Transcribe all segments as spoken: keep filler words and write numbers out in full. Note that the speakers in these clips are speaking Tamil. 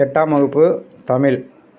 எட்டாம் வகுப்பு தமிழ்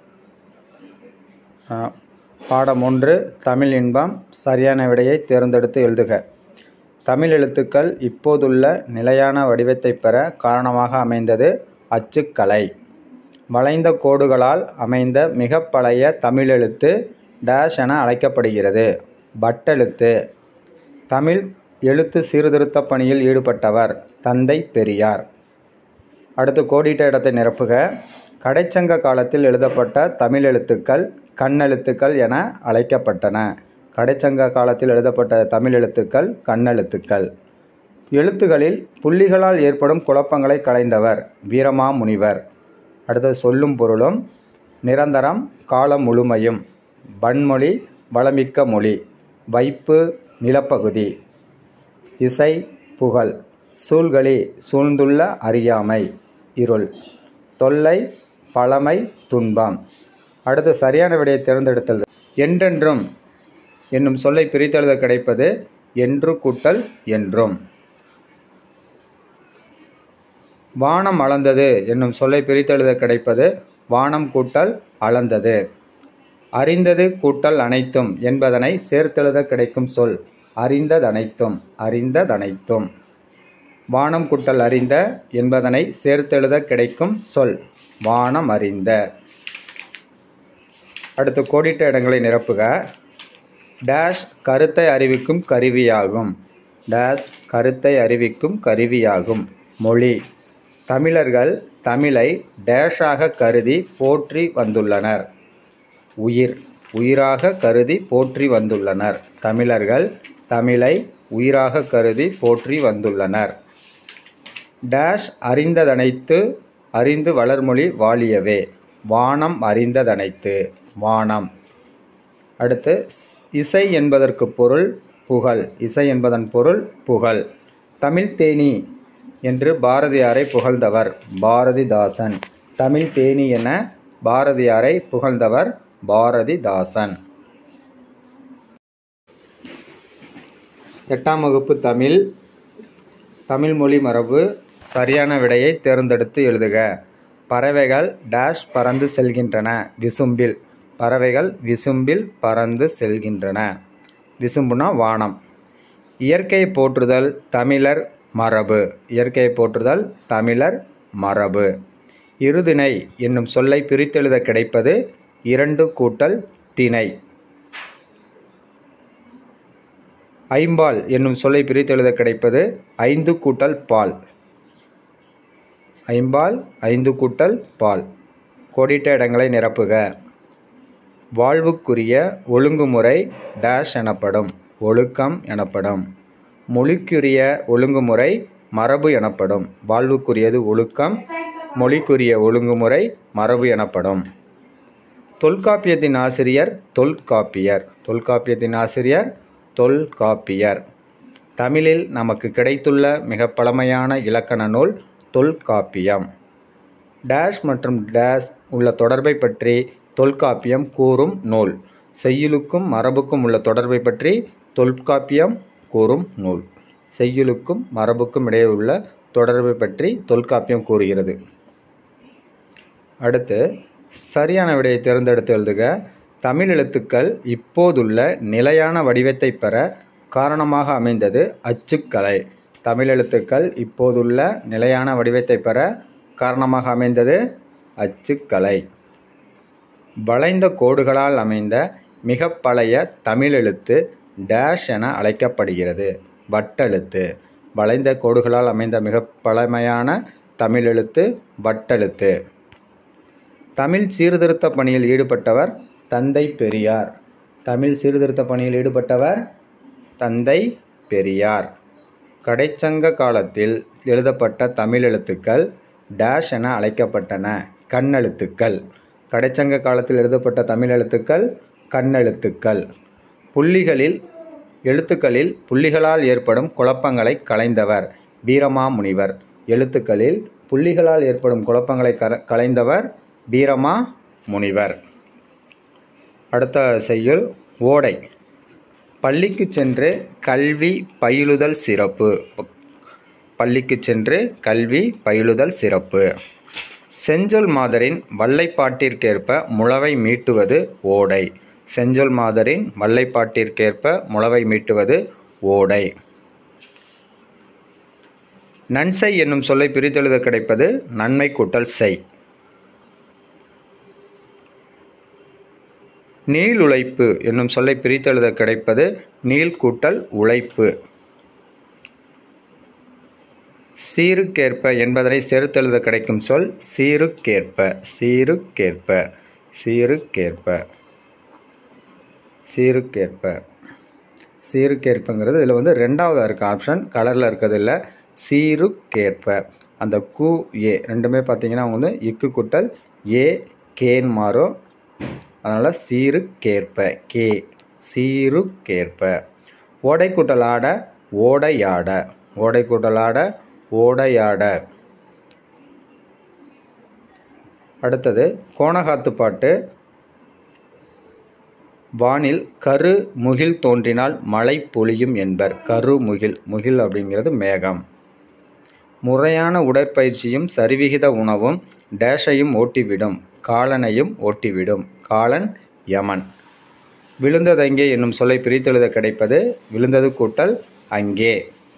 பாடம் ஒன்று தமிழ் இன்பம். சரியான விடையை தேர்ந்தெடுத்து எழுதுக. தமிழ் எழுத்துக்கள் இப்போதுள்ள நிலையான வடிவத்தை பெற காரணமாக அமைந்தது அச்சுக்கலை. வளைந்த கோடுகளால் அமைந்த மிக பழைய தமிழெழுத்து டேஷ் என அழைக்கப்படுகிறது. வட்டெழுத்து. தமிழ் எழுத்து சீர்திருத்த பணியில் ஈடுபட்டவர் தந்தை பெரியார். அடுத்து கோடிட்ட இடத்தை நிரப்புக. கடைச்சங்க காலத்தில் எழுதப்பட்ட தமிழ் எழுத்துக்கள் கண்ணெழுத்துக்கள் என அழைக்கப்பட்டன. கடைச்சங்க காலத்தில் எழுதப்பட்ட தமிழ் எழுத்துக்கள் கண்ணெழுத்துக்கள். எழுத்துகளில் புள்ளிகளால் ஏற்படும் குழப்பங்களை களைந்தவர் வீரமாமுனிவர். அடுத்தது சொல்லும் பொருளும். நிரந்தரம் காலம் முழுமையும். வன்மொழி வளமிக்க மொழி. வைப்பு நிலப்பகுதி. இசை புகழ். சூழ்களி சூழ்ந்துள்ள அறியாமை இருள். தொல்லை பழமை துன்பம். அடுத்து சரியான விடையை தேர்ந்தெடுத்தல். என்றென்றும் என்னும் சொல்லை பிரித்தெழுத கிடைப்பது என்று கூட்டல் என்றும். வானம் அளந்தது என்னும் சொல்லை பிரித்தெழுத கிடைப்பது வானம் கூட்டல் அளந்தது. அறிந்தது கூட்டல் அனைத்தும் என்பதனை சேர்த்தெழுத கிடைக்கும் சொல் அறிந்ததனைத்தும். அறிந்ததனைத்தும். வானம் கூட்டல் அறிந்த என்பதனை சேர்த்தெழுத கிடைக்கும் சொல் வானம் அறிந்த. அடுத்து கோடிட்ட இடங்களை நிரப்புக. டேஷ் கருத்தை அறிவிக்கும் கருவியாகும். டேஷ் கருத்தை அறிவிக்கும் கருவியாகும். மொழி. தமிழர்கள் தமிழை டேஷாக கருதி போற்றி வந்துள்ளனர். உயிர். உயிராக கருதி போற்றி வந்துள்ளனர். தமிழர்கள் தமிழை உயிராக கருதி போற்றி வந்துள்ளனர். டேஷ் அறிந்ததனைத்து அறிந்து வளர்மொழி வாழியவே. வானம் அறிந்ததனைத்து. வானம். அடுத்து இசை என்பதற்கு பொருள் புகழ். இசை என்பதன் பொருள் புகழ். தமிழ் தேனி என்று பாரதியாரை புகழ்ந்தவர் பாரதிதாசன். தமிழ் தேனி என பாரதியாரை புகழ்ந்தவர் பாரதிதாசன். எட்டாம் வகுப்பு தமிழ் தமிழ் மொழி மரபு. சரியான விடையை தேர்ந்தெடுத்து எழுதுக. பறவைகள் டேஷ் பறந்து செல்கின்றன. விசும்பில். பறவைகள் விசும்பில் பறந்து செல்கின்றன. விசும்புனா வானம். இயற்கையை போற்றுதல் தமிழர் மரபு. இயற்கையை போற்றுதல் தமிழர் மரபு. இருதிணை என்னும் சொல்லை பிரித்தெழுத கிடைப்பது இரண்டு கூட்டல் திணை. ஐம்பால் என்னும் சொல்லை பிரித்தெழுத கிடைப்பது ஐந்து கூட்டல் பால். ஐம்பால் ஐந்து கூட்டல் பால். கோடிட்ட இடங்களை நிரப்புக. வாழ்வுக்குரிய ஒழுங்குமுறை டேஷ் எனப்படும். ஒழுக்கம் எனப்படும். மொழிக்குரிய ஒழுங்குமுறை மரபு எனப்படும். வாழ்வுக்குரியது ஒழுக்கம். மொழிக்குரிய ஒழுங்குமுறை மரபு எனப்படும். தொல்காப்பியத்தின் ஆசிரியர் தொல்காப்பியர். தொல்காப்பியத்தின் ஆசிரியர் தொல்காப்பியர். தமிழில் நமக்கு கிடைத்துள்ள மிக பழமையான இலக்கண நூல் தொல்காப்பியம். டேஷ் மற்றும் டேஷ் உள்ள தொடர்பை பற்றி தொல்காப்பியம் கூறும் நூல். செய்யுளுக்கும் மரபுக்கும் உள்ள தொடர்பை பற்றி தொல்காப்பியம் கூறும் நூல். செய்யுளுக்கும் மரபுக்கும் இடையே உள்ள தொடர்பை பற்றி தொல்காப்பியம் கூறுகிறது. அடுத்து சரியான விடையை தேர்ந்தெடுத்து எழுதுக. தமிழ் எழுத்துக்கள் இப்போதுள்ள நிலையான வடிவத்தை பெற காரணமாக அமைந்தது அச்சுக்கலை. தமிழ் எழுத்துக்கள் இப்போதுள்ள நிலையான வடிவத்தை பெற காரணமாக அமைந்தது அச்சுக்கலை. வளைந்த கோடுகளால் அமைந்த மிக பழைய தமிழெழுத்து டேஷ் என அழைக்கப்படுகிறது. வட்டெழுத்து. வளைந்த கோடுகளால் அமைந்த மிக பழமையான தமிழெழுத்து வட்டெழுத்து. தமிழ் சீர்திருத்த பணியில் ஈடுபட்டவர் தந்தை பெரியார். தமிழ் சீர்திருத்த பணியில் ஈடுபட்டவர் தந்தை பெரியார். கடைச்சங்க காலத்தில் எழுதப்பட்ட தமிழ் எழுத்துக்கள் டேஷ் என அழைக்கப்பட்டன. கண்ணெழுத்துக்கள். கடைச்சங்க காலத்தில் எழுதப்பட்ட தமிழ் எழுத்துக்கள் கண்ணெழுத்துக்கள். புள்ளிகளில் எழுத்துக்களில் புள்ளிகளால் ஏற்படும் குழப்பங்களை களைந்தவர் வீரமாமுனிவர். எழுத்துக்களில் புள்ளிகளால் ஏற்படும் குழப்பங்களை களைந்தவர் வீரமாமுனிவர். அடுத்த செய்யுள் ஓடை. பள்ளிக்கு சென்று கல்வி பயிலுதல் சிறப்பு. பள்ளிக்கு சென்று கல்வி பயிலுதல் சிறப்பு. செஞ்சொல் மாதரின் வல்லைப்பாட்டிற்கேற்ப முளவை மீட்டுவது ஓடை. செஞ்சொல் மாதரின் வல்லைப்பாட்டிற்கேற்ப முளவை மீட்டுவது ஓடை. நன்செய் என்னும் சொல்லை பிரித்தெழுத கிடைப்பது நன்மை கூட்டல் செய். நீள் உழைப்பு என்னும் சொல்லை பிரித்தெழுத கிடைப்பது நீள் கூட்டல் உழைப்பு. சீருக்கேற்ப என்பதனை சேர்த்தெழுத கிடைக்கும் சொல் சீருக்கேற்ப. சீருக்கேற்ப சீருக்கேற்ப சீருக்கேற்ப சீருக்கேற்பங்கிறது இதில் வந்து ரெண்டாவதாக இருக்க ஆப்ஷன், கலரில் இருக்கிறது இல்லை. சீருக்கேற்ப அந்த கு ஏ ரெண்டுமே பார்த்தீங்கன்னா அவங்க வந்து இக்கு கூட்டல் ஏ கேன்னு மாறும். அதனால் சீருக்கேற்ப கே சீருக்கேற்ப. ஓடை கூட்டல் ஆட ஓடையாட. ஓடை கூட்டல் ஆட ஓடையாட. அடுத்தது கோணகாத்துப்பாட்டு. வானில் கரு முகில் தோன்றினால் மழை பொழியும் என்பர். கரு முகில் முகில் அப்படிங்கிறது மேகம். முறையான உடற்பயிற்சியும் சரிவிகித உணவும் டேஷையும் ஓட்டிவிடும் காலனையும் ஓட்டிவிடும். காலன் யமன். விழுந்ததங்கே என்னும் சொல்லை பிரித்தெழுத கிடைப்பது விழுந்தது கூட்டல் அங்கே.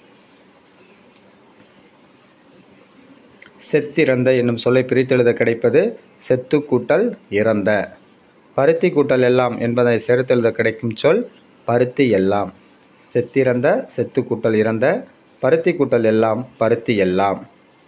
செத்திறந்த என்னும் சொல்லை பிரித்தெழுத கிடைப்பது செத்து கூட்டல் இறந்த. பருத்தி கூட்டல் எல்லாம் என்பதை சேர்த்தெழுத கிடைக்கும் சொல் பருத்தி எல்லாம். செத்திறந்த செத்து கூட்டல் இறந்த, பருத்தி கூட்டல் எல்லாம் பருத்தி எல்லாம்.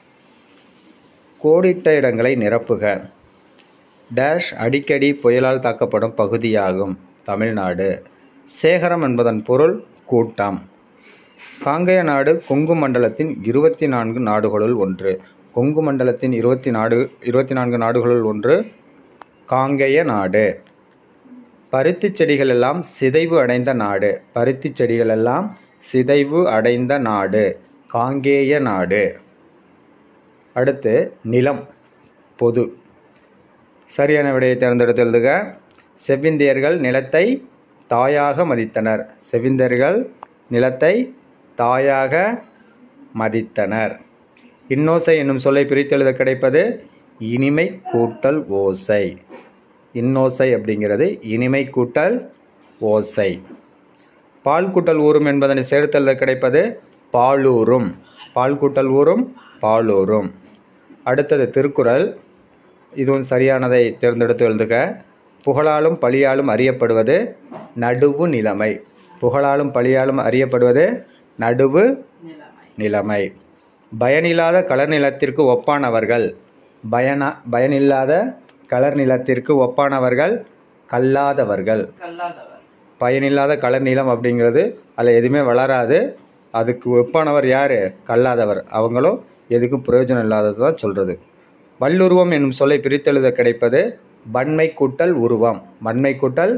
கோடிட்ட இடங்களை நிரப்புக. டேஷ் அடிக்கடி புயலால் தாக்கப்படும் பகுதியாகும். தமிழ்நாடு. சேகரம் என்பதன் பொருள் கூட்டம். காங்கேய நாடு கொங்கு மண்டலத்தின் இருபத்தி நான்கு நாடுகளுள் ஒன்று. கொங்கு மண்டலத்தின் இருபத்தி நாடு இருபத்தி நான்கு நாடுகளுள் ஒன்று காங்கேய நாடு. பருத்தி செடிகள் எல்லாம் சிதைவு அடைந்த நாடு. பருத்தி செடிகள் எல்லாம் சிதைவு அடைந்த நாடு காங்கேய நாடு. அடுத்து நிலம் பொது. சரியான விடையை தேர்ந்தெடுத்து எழுதுக. செவ்விந்தியர்கள் நிலத்தை தாயாக மதித்தனர். செவ்விந்தியர்கள் நிலத்தை தாயாக மதித்தனர். இன்னோசை என்னும் சொல்லை பிரித்தெழுத கிடைப்பது இனிமை கூட்டல் ஓசை. இன்னோசை அப்படிங்கிறது இனிமை கூட்டல் ஓசை. பால் கூட்டல் ஊரும் என்பதனை சேர்த்தெழுத கிடைப்பது பாலூரும். பால் கூட்டல் ஊரும் பாலூரும். அடுத்தது திருக்குறள். இதுவும் சரியானதை தேர்ந்தெடுத்து எழுதுக. புகழாலும் பழியாலும் அறியப்படுவது நடுவு நிலைமை. புகழாலும் பழியாலும் அறியப்படுவது நடுவு நிலைமை. பயனில்லாத கலர் நிலத்திற்கு ஒப்பானவர்கள். பயனா பயனில்லாத கலர் நிலத்திற்கு ஒப்பானவர்கள் கல்லாதவர்கள். பயனில்லாத கலர் நிலம் அப்படிங்கிறது அதில் எதுவுமே வளராது. அதுக்கு ஒப்பானவர் யார்? கல்லாதவர். அவங்களும் எதுக்கும் பிரயோஜனம் இல்லாதது தான் சொல்கிறது. வல்லுருவம் என்னும் சொல்லை பிரித்தெழுத கிடைப்பது வன்மை கூட்டல் உருவம். வன்மை கூட்டல்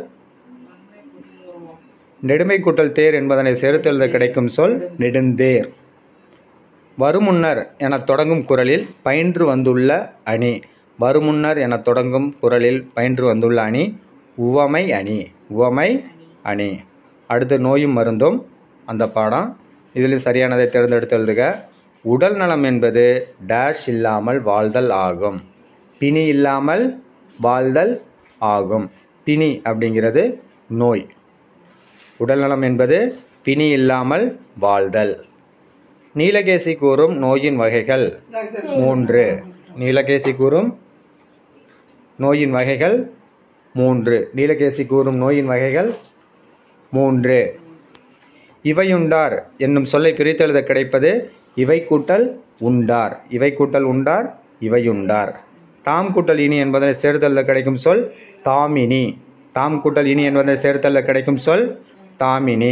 நெடுமை கூட்டல் தேர் என்பதனை சேர்த்தெழுத கிடைக்கும் சொல் நெடுந்தேர். வருமுன்னர் என தொடங்கும் குறளில் பயின்று வந்துள்ள அணி. வருமுன்னர் என தொடங்கும் குறளில் பயின்று வந்துள்ள அணி உவமை அணி. உவமை அணி. அடுத்து நோயும் மருந்தும் அந்த பாடம். இதில் சரியானதை தேர்ந்தெடுத்து எழுதுக. உடல் நலம் என்பது டேஷ் இல்லாமல் வாழ்தல் ஆகும். பிணி இல்லாமல் வாழ்தல் ஆகும். பிணி அப்படிங்கிறது நோய். உடல் நலம் என்பது பிணி இல்லாமல் வாழ்தல். நீலகேசி கூறும் நோயின் வகைகள் மூன்று. நீலகேசி கூறும் நோயின் வகைகள் மூன்று. நீலகேசி கூறும் நோயின் வகைகள் மூன்று. இவையுண்டார் என்னும் சொல்லை பிரித்தெழுத கிடைப்பது இவை கூட்டல் உண்டார். இவை கூட்டல் உண்டார் இவையுண்டார். தாம் கூட்டல் இனி என்பதனை சேர்த்தெழுத கிடைக்கும் சொல் தாமினி. தாம் கூட்டல் இனி என்பதனை சேர்த்தெழுத கிடைக்கும் சொல் தாமினி.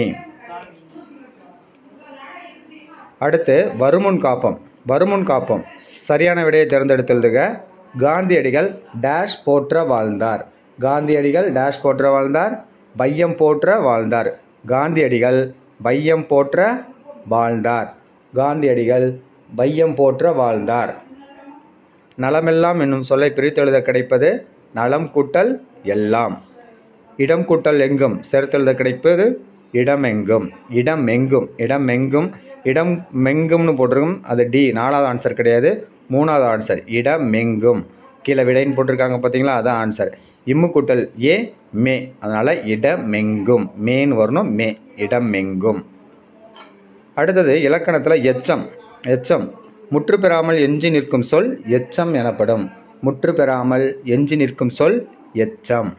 அடுத்து வருமுன் காப்பம். வருமுன் காப்பம். சரியான விடையை தேர்ந்தெடுத்து எழுதுக. காந்தியடிகள் டேஷ் போற்ற வாழ்ந்தார். காந்தியடிகள் டேஷ் போற்ற வாழ்ந்தார் வையம் போற்ற வாழ்ந்தார். காந்தியடிகள் வையம் போற்ற வாழ்ந்தார். காந்தியடிகள் வையம் போற்ற வாழ்ந்தார். நலமெல்லாம் என்னும் சொல்லை பிரித்தெழுத கிடைப்பது நலம் கூட்டல் எல்லாம். இடம் கூட்டல் எங்கும் சேர்த்தெழுத கிடைப்பது இடமெங்கும். இடமெங்கும் இடமெங்கும் இடமெங்கும்னு போட்டிருக்கும். அது டி. நாலாவது ஆன்சர் கிடையாது, மூணாவது ஆன்சர் இடமெங்கும். கீழே விடைன்னு போட்டிருக்காங்க பார்த்தீங்களா, அதான் ஆன்சர். இம்மு கூட்டல் ஏ மே, அதனால் இடமெங்கும், மேன்னு வரணும், மே, இடமெங்கும். அடுத்தது இலக்கணத்தில் எச்சம். எச்சம் முற்று பெறாமல் எஞ்சி நிற்கும் சொல் எச்சம் எனப்படும். முற்று பெறாமல் எஞ்சி நிற்கும் சொல் எச்சம்.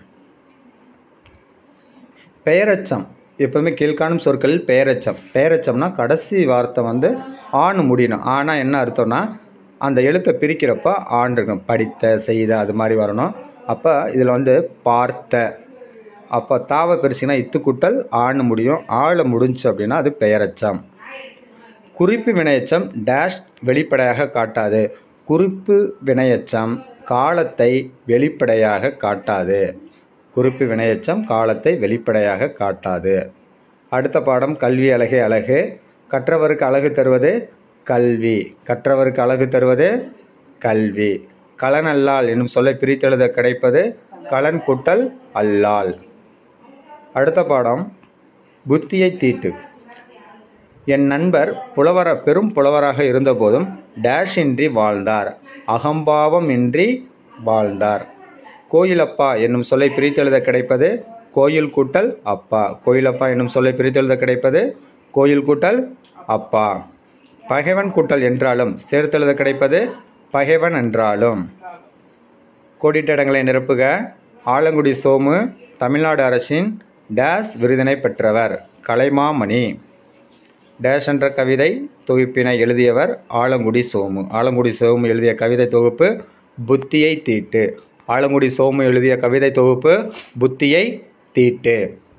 பெயரெச்சம் எப்பவுமே கீழ்காணும் சொற்களில் பெயரெச்சம். பெயரெச்சம்னா கடைசி வார்த்தை வந்து ஆண் முடியணும். ஆனா என்ன அர்த்தம்னா அந்த எழுத்தை பிரிக்கிறப்ப ஆண் இருக்கணும். படித்த, செய்த, அது மாதிரி வரணும். அப்போ இதில் வந்து பார்த்த, அப்போ தாவை பிரிச்சிங்கன்னா இத்து கூட்டல் ஆண் முடியும். ஆள முடிஞ்சு அப்படின்னா அது பெயரெச்சம். குறிப்பு வினையெச்சம் டேஷ் வெளிப்படையாக காட்டாது. குறிப்பு வினையெச்சம் காலத்தை வெளிப்படையாக காட்டாது. குறிப்பு வினையெச்சம் காலத்தை வெளிப்படையாக காட்டாது. அடுத்த பாடம் கல்வி அழகே அழகு. கற்றவருக்கு அழகு தருவது கல்வி. கற்றவருக்கு அழகு தருவது கல்வி. கலன் அல்லால் என்னும் சொல்லை பிரித்தெழுத கிடைப்பது கலன் கூட்டல் அல்லால். அடுத்த பாடம் புத்தியை தீட்டு. என் நண்பர் புலவர பெரும் புலவராக இருந்தபோதும் டேஷ் இன்றி வாழ்ந்தார். அகம்பாவம் இன்றி வாழ்ந்தார். கோயிலப்பா என்னும் சொல்லை பிரித்தெழுத கிடைப்பது கோயில் கூட்டல் அப்பா. கோயிலப்பா என்னும் சொல்லை பிரித்தெழுத கிடைப்பது கோயில் கூட்டல் அப்பா. பகைவன் கூட்டல் என்றாலும் சேர்த்தெழுத கிடைப்பது பகைவன் என்றாலும். கோடிட்ட இடங்களை நிரப்புக. ஆலங்குடி சோமு தமிழ்நாடு அரசின் டேஷ் விருதினை பெற்றவர். கலைமாமணி. டேஷ் என்ற கவிதை தொகுப்பினை எழுதியவர் ஆலங்குடி சோமு. ஆலங்குடி சோமு எழுதிய கவிதை தொகுப்பு புத்தியை தீட்டு. ஆலங்குடி சோமு எழுதிய கவிதை தொகுப்பு புத்தியை தீட்டு.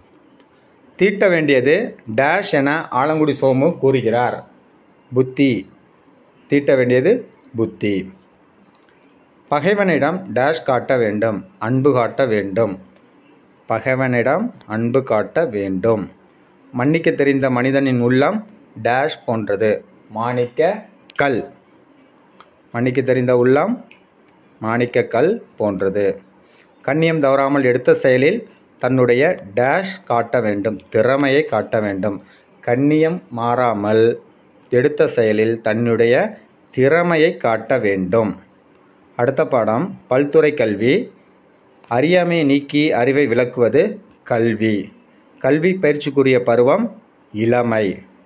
தீட்ட வேண்டியது டேஷ் என ஆலங்குடி சோமு கூறுகிறார். புத்தி. தீட்ட வேண்டியது புத்தி. பகைவனிடம் டேஷ் காட்ட வேண்டும். அன்பு காட்ட வேண்டும். பகைவனிடம் அன்பு காட்ட வேண்டும். மன்னிக்க தெரிந்த மனிதனின் உள்ளம் டேஷ் போன்றது. மாணிக்க கல். மன்னிக்க தெரிந்த உள்ளம் மாணிக்க கல் போன்றது. கண்ணியம் தவறாமல் எடுத்த செயலில் தன்னுடைய டேஷ் காட்ட வேண்டும். திறமையை காட்ட வேண்டும். கண்ணியம் மாறாமல் எடுத்த செயலில் தன்னுடைய திறமையை காட்ட வேண்டும். அடுத்த பாடம் பல்துறை கல்வி. அறியாமையை நீக்கி அறிவை விளக்குவது கல்வி. கல்வி பயிற்சிக்குரிய பருவம் இளமை.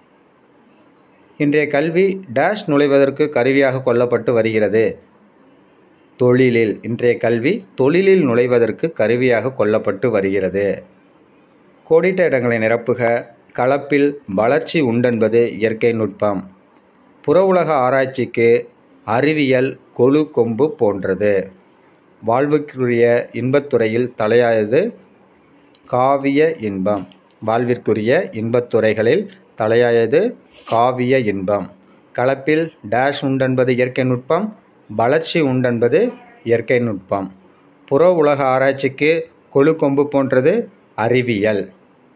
இன்றைய கல்வி டேஷ் நுழைவதற்கு கருவியாக கொள்ளப்பட்டு வருகிறது. தொழிலில். இன்றைய கல்வி தொழிலில் நுழைவதற்கு கருவியாக கொள்ளப்பட்டு வருகிறது. கோடிட்ட இடங்களை நிரப்புக. கலப்பில் வளர்ச்சி உண்டென்பது இயற்கை நுட்பம். புற உலக ஆராய்ச்சிக்கு அறிவியல் கொழு கொம்பு போன்றது. வாழ்வுக்குரிய இன்பத்துறையில் தலையாயது காவிய இன்பம். வாழ்விற்குரிய இன்பத்துறைகளில் தலையாயது காவிய இன்பம். கலப்பில் டேஷ் உண்டென்பது இயற்கை நுட்பம். வளர்ச்சி உண்டென்பது இயற்கை நுட்பம். புற உலக ஆராய்ச்சிக்கு கொழு கொம்பு போன்றது அறிவியல்.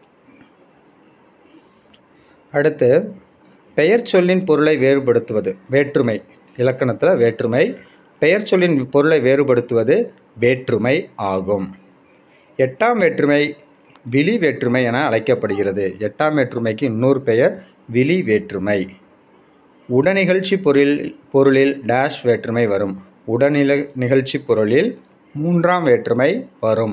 அடுத்து பெயர் சொல்லின் பொருளை வேறுபடுத்துவது வேற்றுமை. இலக்கணத்தில் வேற்றுமை. பெயர் சொல்லின் பொருளை வேறுபடுத்துவது வேற்றுமை ஆகும். எட்டாம் வேற்றுமை விழி வேற்றுமை என அழைக்கப்படுகிறது. எட்டாம் வேற்றுமைக்கு இன்னொரு பெயர் விழி வேற்றுமை. உடனிகழ்ச்சி பொருள் பொருளில் டேஷ் வேற்றுமை வரும். உடனில நிகழ்ச்சி பொருளில் மூன்றாம் வேற்றுமை வரும்.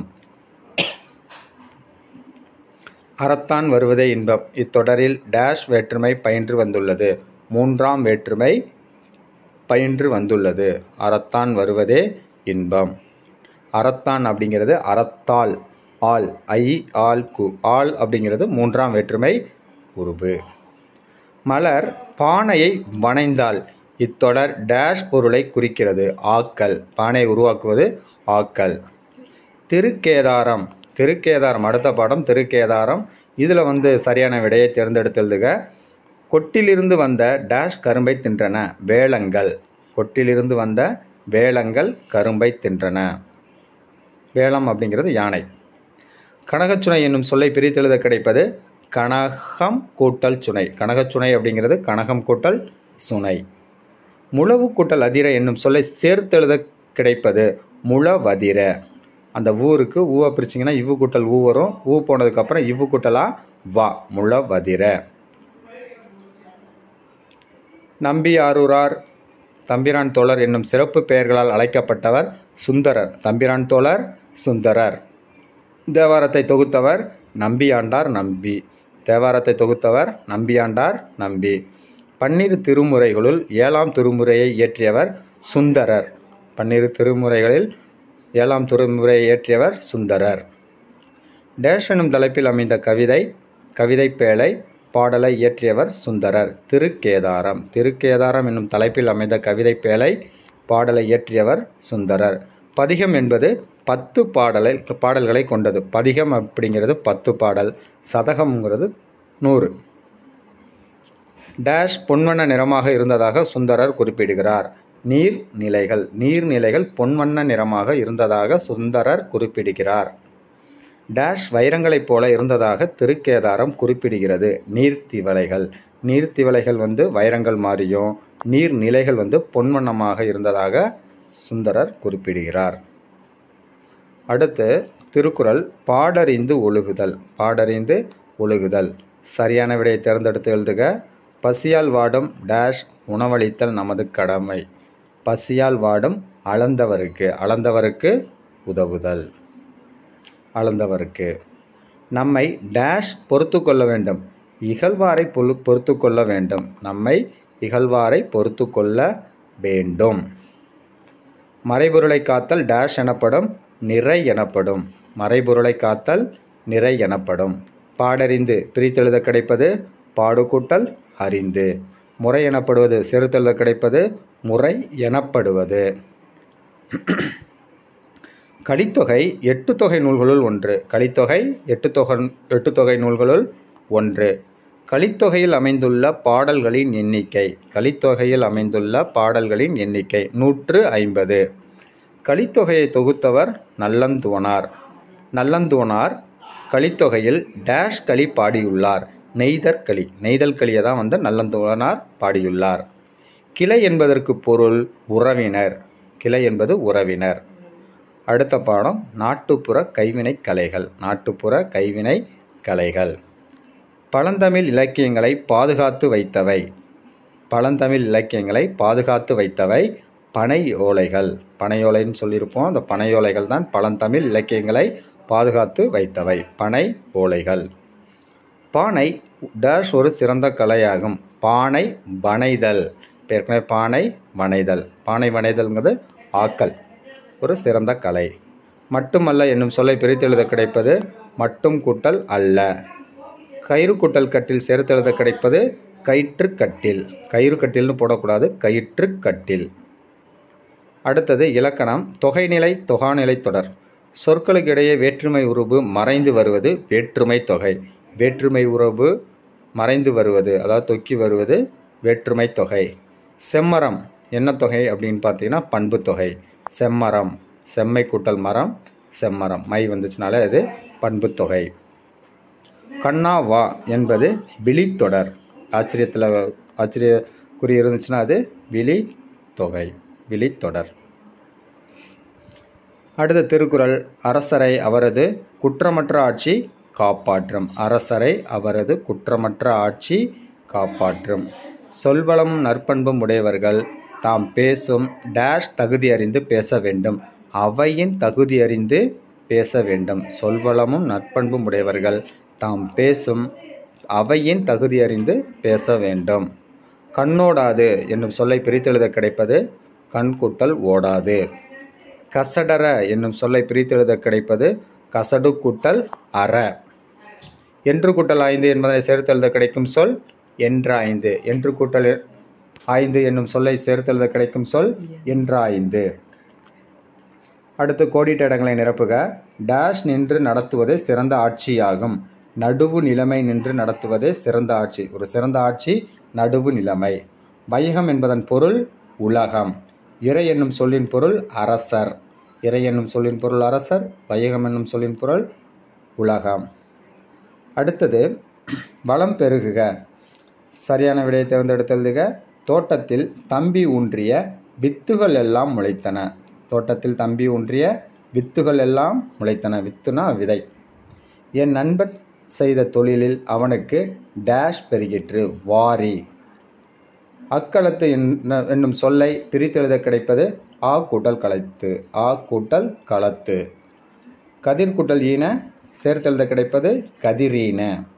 அறத்தான் வருவதே இன்பம். இத்தொடரில் டேஷ் வேற்றுமை பயின்று வந்துள்ளது. மூன்றாம் வேற்றுமை பயின்று வந்துள்ளது. அறத்தான் வருவதே இன்பம். அறத்தான் அப்படிங்கிறது அறத்தால். ஆல் ஐ ஆல் கு. ஆல் அப்படிங்கிறது மூன்றாம் வேற்றுமை உருபு. மலர் பானையை வனைந்தால். இத்தொடர் டேஷ் பொருளை குறிக்கிறது. ஆக்கல். பானையை உருவாக்குவது ஆக்கல். திருக்கேதாரம். திருக்கேதாரம் அடுத்த பாடம் திருக்கேதாரம். இதில் வந்து சரியான விடையை தேர்ந்தெடுத்து எழுதுக. கொட்டிலிருந்து வந்த டேஷ் கரும்பை தின்றன. வேளங்கள். கொட்டிலிருந்து வந்த வேளங்கள் கரும்பை தின்றன. வேளம் அப்படிங்கிறது யானை. கனகச்சுனை என்னும் சொல்லை பிரித்தெழுத கிடைப்பது கனகம் கூட்டல் சுனை. கனகச்சுனை அப்படிங்கிறது கனகம் கூட்டல் சுனை. முழவு கூட்டல் அதிர என்னும் சொல்லை சேர்த்தெழுத கிடைப்பது முழவதிர. அந்த ஊருக்கு ஊவை பிரிச்சிங்கன்னா இவ்வு கூட்டல் ஊ வரும். ஊ போனதுக்கப்புறம் இவ்வு கூட்டலா வா. முழவதிர. நம்பி ஆரூரார் தம்பிரான் தோழர் என்னும் சிறப்பு பெயர்களால் அழைக்கப்பட்டவர் சுந்தரர். தம்பிரான் தோழர் சுந்தரர். தேவாரத்தை தொகுத்தவர் நம்பியாண்டார் நம்பி. தேவாரத்தை தொகுத்தவர் நம்பியாண்டார் நம்பி. பன்னிரு திருமுறைகளுள் ஏழாம் திருமுறையை இயற்றியவர் சுந்தரர். பன்னிரு திருமுறைகளில் ஏழாம் திருமுறையை இயற்றியவர் சுந்தரர். டேஷ் எனும் தலைப்பில் அமைந்த கவிதை கவிதை பேழை பாடலை இயற்றியவர் சுந்தரர். திருக்கேதாரம். திருக்கேதாரம் என்னும் தலைப்பில் அமைந்த கவிதை பேழை பாடலை இயற்றியவர் சுந்தரர். பதிகம் என்பது பத்து பாடலை பாடல்களை கொண்டது. பதிகம் அப்படிங்கிறது பத்து பாடல். சதகம்ங்கிறது நூறு. டேஷ் பொன்வண்ண நிறமாக இருந்ததாக சுந்தரர் குறிப்பிடுகிறார். நீர்நிலைகள். நீர்நிலைகள் பொன்வண்ண நிறமாக இருந்ததாக சுந்தரர் குறிப்பிடுகிறார். டேஷ் வைரங்களைப் போல இருந்ததாக திருக்கேதாரம் குறிப்பிடுகிறது. நீர்த்திவளைகள். நீர்த்திவளைகள் வந்து வைரங்கள் மாதிரியும் நீர்நிலைகள் வந்து பொன்வண்ணமாக இருந்ததாக சுந்தரர் குறிப்பிடுகிறார். அடுத்து திருக்குறள் பாடறிந்து ஒழுகுதல். பாடறிந்து ஒழுகுதல். சரியான விடையை தேர்ந்தெடுத்து எழுதுக. பசியால் வாடும் டேஷ் உணவளித்தல் நமது கடமை. பசியால் வாடும் அளந்தவருக்கு. அளந்தவருக்கு உதவுதல். அளந்தவருக்கு. நம்மை டேஷ் பொறுத்து கொள்ள வேண்டும். இகழ்வாரை பொறு பொறுத்து கொள்ள வேண்டும். நம்மை இகழ்வாரை பொறுத்து கொள்ள வேண்டும். மறைபொருளை காத்தல் டேஷ் எனப்படும். நிறை எனப்படும். மறைபொருளை காத்தல் நிறை எனப்படும். பாடறிந்து பிரித்தெழுத கிடைப்பது பாடு கூட்டல் அறிந்து. முறை எனப்படுவது செறுத்தெழுத கிடைப்பது முறை எனப்படுவது. கலித்தொகை எட்டு தொகை நூல்களுள் ஒன்று. கலித்தொகை எட்டு தொகை எட்டு தொகை நூல்களுள் ஒன்று. கலித்தொகையில் அமைந்துள்ள பாடல்களின் எண்ணிக்கை. கலித்தொகையில் அமைந்துள்ள பாடல்களின் எண்ணிக்கை நூற்று ஐம்பது. கலித்தொகையை தொகுத்தவர் நல்லந்துவனார். நல்லந்துவனார் கலித்தொகையில் டேஷ் களி பாடியுள்ளார். நெய்தற்களி. நெய்தல் களியை தான் வந்து நல்லந்துவனார் பாடியுள்ளார். கிளை என்பதற்கு பொருள் உறவினர். கிளை என்பது உறவினர். அடுத்த பாடம் நாட்டுப்புற கைவினை கலைகள். நாட்டுப்புற கைவினை கலைகள். பழந்தமிழ் இலக்கியங்களை பாதுகாத்து வைத்தவை. பழந்தமிழ் இலக்கியங்களை பாதுகாத்து வைத்தவை பனை ஓலைகள். பனையோலைன்னு சொல்லியிருப்போம். அந்த பனையோலைகள் தான் பழந்தமிழ் இலக்கியங்களை பாதுகாத்து வைத்தவை பனை ஓலைகள். பானை டேஷ் ஒரு சிறந்த கலையாகும். பானை வனைதல். ஏற்கனவே பானை வனைதல். பானை வனைதல்ங்கிறது ஆக்கல். ஒரு சிறந்த கலை. மட்டுமல்ல என்னும் சொல்லை பிரித்தெழுத கிடைப்பது மட்டும் கூட்டல் அல்ல. கயிறு கூட்டல் கட்டில் சேர்த்தெழுத கிடைப்பது கயிற்று கட்டில். கயிறு கட்டில்னு போடக்கூடாது. கயிற்று கட்டில். அடுத்தது இலக்கணம். தொகைநிலை தொகாநிலை தொடர். சொற்களுக்கு இடையே வேற்றுமை உருபு மறைந்து வருவது வேற்றுமை தொகை. வேற்றுமை உருபு மறைந்து வருவது அதாவது தொக்கி வருவது வேற்றுமை தொகை. செம்மரம் என்ன தொகை அப்படின்னு பார்த்தீங்கன்னா பண்பு தொகை. செம்மரம். செம்மை கூட்டல் மரம் செம்மரம். மை வந்துச்சுனால அது பண்பு தொகை. கண்ணா வா என்பது விழித்தொடர். ஆச்சரியத்தில் ஆச்சரிய குறி இருந்துச்சுன்னா அது விழி தொகை. விழித்தொடர். அடுத்த திருக்குறள். அரசரை அவரது குற்றமற்ற ஆட்சி காப்பாற்றும். அரசரை அவரது குற்றமற்ற ஆட்சி காப்பாற்றும். சொல்வளமும் நற்பண்பும் உடையவர்கள் தாம் பேசும் டேஷ் தகுதி அறிந்து பேச வேண்டும். அவையின் தகுதி அறிந்து பேச வேண்டும். சொல்வளமும் நற்பண்பும் உடையவர்கள் தாம் பேசும் அவையின் தகுதி அறிந்து பேச வேண்டும். கண்ணோடாது என்னும் சொல்லை பிரித்தெழுத கிடைப்பது கண் கூட்டல் ஓடாது. கசடர என்னும் சொல்லை பிரித்தெழுத கிடைப்பது கசடு கூட்டல் அற. என்று கூட்டல் ஐந்து என்பதனை சேர்த்தெழுத கிடைக்கும் சொல் என்றாய்ந்து. என்று கூட்டல் ஐந்து என்னும் சொல்லை சேர்த்தெழுத கிடைக்கும் சொல் என்றாய்ந்து. அடுத்து கோடிட்ட இடங்களை நிரப்புக. டேஷ் நின்று நடத்துவதே சிறந்த ஆட்சியாகும். நடுவு நிலைமை நின்று நடத்துவதே சிறந்த ஆட்சி. ஒரு சிறந்த ஆட்சி நடுவு நிலைமை. வையகம் என்பதன் பொருள் உலகம். இறை என்னும் சொல்லின் பொருள் அரசர். இறை என்னும் சொல்லின் பொருள் அரசர். வையகம் என்னும் சொல்லின் பொருள் உலகம். அடுத்தது வளம் பெருகுக. சரியான விடையை தேர்ந்தெடுத்து எழுதுக. தோட்டத்தில் தம்பி ஊன்றிய வித்துகள் எல்லாம் முளைத்தன. தோட்டத்தில் தம்பி ஊன்றிய வித்துகள் எல்லாம் முளைத்தன. வித்துனா விதை. என் நண்பன் செய்த தொழிலில் அவனுக்கு டேஷ் பெருகிற்று. வாரி. அக்களத்து என்னும் சொல்லை பிரித்தெழுத கிடைப்பது ஆ கூட்டல் களத்து. ஆ கூட்டல் களத்து. கதிர் கூட்டல் ஈன சேர்த்தெழுத கிடைப்பது கதிரீன.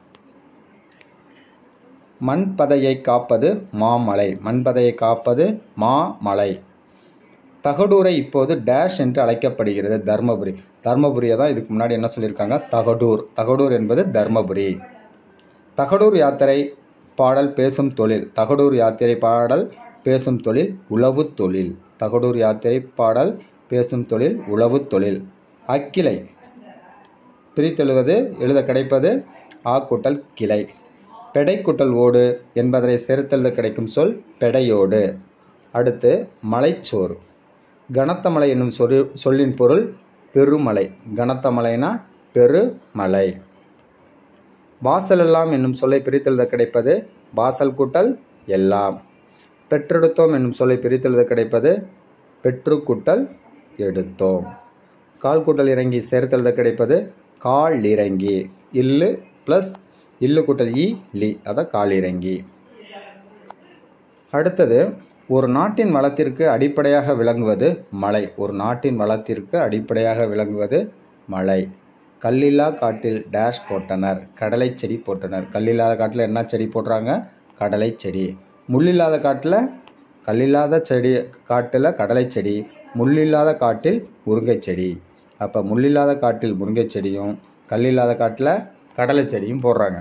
மண்பதையை காப்பது மாமலை. மண்பதையை காப்பது மாமலை. தகடூரை இப்போது டேஷ் என்று அழைக்கப்படுகிறது தர்மபுரி. தர்மபுரியை தான் இதுக்கு முன்னாடி என்ன சொல்லியிருக்காங்க, தகடூர். தகடூர் என்பது தர்மபுரி. தகடூர் யாத்திரை பாடல் பேசும் தொழில். தகடூர் யாத்திரை பாடல் பேசும் தொழில் உழவு தொழில். தகடூர் யாத்திரை பாடல் பேசும் தொழில் உழவு தொழில். அக்கிளை பிரித்தெழுவது எழுத கிடைப்பது ஆ கூட்டல் கிளை. பெடை கூட்டல் ஓடு என்பதனை சேர்த்தெழுத கிடைக்கும் சொல் பெடையோடு. அடுத்து மலைச்சோறு. கனத்த மலை என்னும் சொல் சொல்லின் பொருள் பெருமலை. கனத்த மலைனா பெருமலை. வாசல் எல்லாம் என்னும் சொல்லை பிரித்தெழுத கிடைப்பது வாசல் கூட்டல் எல்லாம். பெற்றெடுத்தோம் என்னும் சொல்லை பிரித்தெழுத கிடைப்பது பெற்று கூட்டல் எடுத்தோம். கால் கூட்டல் இறங்கி சேர்த்தெழுத கிடைப்பது கால் இறங்கி. இல்லு ப்ளஸ் இல்லு கூட்டல் இ லி, அதான் கால் இறங்கி. அடுத்தது ஒரு நாட்டின் வளத்திற்கு அடிப்படையாக விளங்குவது மலை. ஒரு நாட்டின் வளத்திற்கு அடிப்படையாக விளங்குவது மலை. கல்லில்லா காட்டில் டேஷ் போட்டனர், கடலை செடி போட்டனர். கல்லில்லாத காட்டில் என்ன செடி போடுறாங்க, கடலை செடி. முள்ளில்லாத காட்டில் கல்லில்லாத செடி காட்டில் கடலை செடி, முள்ளில்லாத காட்டில் முருங்கை செடி. அப்போ முள்ளில்லாத காட்டில் முருங்கை செடியும் கல்லில்லாத காட்டில் கடலை செடியும் போடுறாங்க.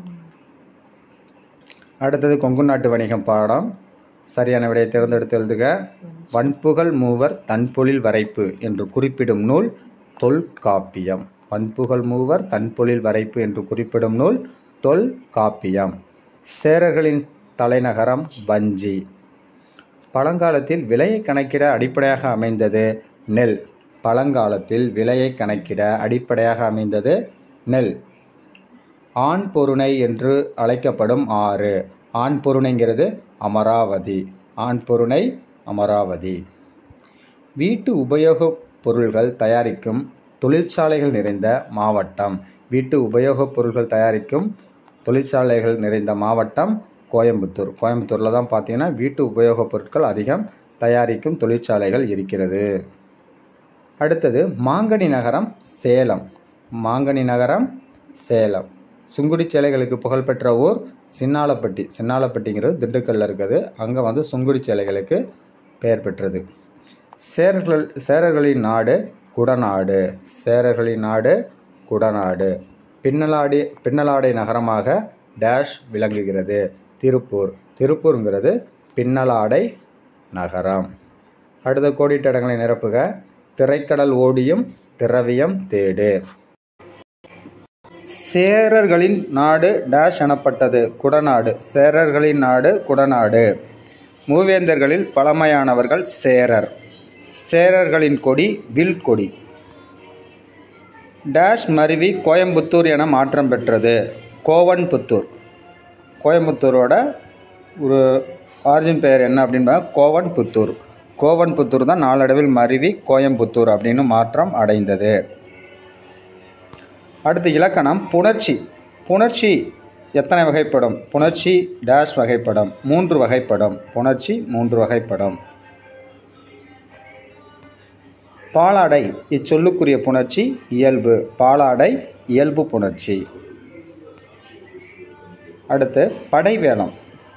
அடுத்தது கொங்கு நாட்டு வணிகம் பாடம். சரியான விடையை தேர்ந்தெடுத்து எழுதுக. வன்புகழ் மூவர் தன்பொழில் வரைப்பு என்று குறிப்பிடும் நூல் தொல்காப்பியம். வன்புகழ் மூவர் தன்பொழில் வரைப்பு என்று குறிப்பிடும் நூல் தொல்காப்பியம். சேரர்களின் தலைநகரம் வஞ்சி. பழங்காலத்தில் விலையை கணக்கிட அடிப்படையாக அமைந்தது நெல். பழங்காலத்தில் விலையை கணக்கிட அடிப்படையாக அமைந்தது நெல். ஆண் பொருணை என்று அழைக்கப்படும் ஆறு. ஆண் பொருணைங்கிறது அமராவதி. ஆண் பொருணை அமராவதி. வீட்டு உபயோகப் பொருள்கள் தயாரிக்கும் தொழிற்சாலைகள் நிறைந்த மாவட்டம். வீட்டு உபயோகப் பொருள்கள் தயாரிக்கும் தொழிற்சாலைகள் நிறைந்த மாவட்டம் கோயம்புத்தூர். கோயம்புத்தூரில் தான் பார்த்தீங்கன்னா வீட்டு உபயோகப் பொருட்கள் அதிகம் தயாரிக்கும் தொழிற்சாலைகள் இருக்கிறது. அடுத்தது மாங்கனி நகரம் சேலம். மாங்கனி நகரம் சேலம். சுங்குடி சேலைகளுக்கு புகழ்பெற்ற ஊர் சின்னாளப்பட்டி. சின்னாளப்பட்டிங்கிறது திண்டுக்கல்லில் இருக்குது. அங்கே வந்து சுங்குடி சேலைகளுக்கு பெயர் பெற்றது. சேரர்கள் சேரர்களின் நாடு குடநாடு. சேரர்களின் நாடு குடநாடு. பின்னலாடி பின்னலாடை நகரமாக டேஷ் விளங்குகிறது திருப்பூர். திருப்பூருங்கிறது பின்னலாடை நகரம். அடுத்த கோடிட்ட இடங்களை நிரப்புக. திரைக்கடல் ஓடியும் திரவியம் தேடு. சேரர்களின் நாடு டேஷ் எனப்பட்டது குடநாடு. சேரர்களின் நாடு குடநாடு. மூவேந்தர்களில் பழமையானவர்கள் சேரர். சேரர்களின் கொடி வில் கொடி. டேஷ் மருவி கோயம்புத்தூர் என மாற்றம் பெற்றது கோவன்புத்தூர். கோயம்புத்தூரோட ஒரு ஆரிஜின் பெயர் என்ன அப்படின்னா கோவன்புத்தூர். கோவன்புத்தூர் தான் நாளடைவில் மருவி கோயம்புத்தூர் அப்படின்னு மாற்றம் அடைந்தது. அடுத்து இலக்கணம் புணர்ச்சி. புணர்ச்சி எத்தனை வகைப்படும்? புணர்ச்சி டேஷ் வகைப்படும். மூன்று வகைப்படும். புணர்ச்சி மூன்று வகைப்படும். பாலாடை இச்சொல்லுக்குரிய புணர்ச்சி இயல்பு. பாலாடை இயல்பு புணர்ச்சி. அடுத்து படைவேலம்.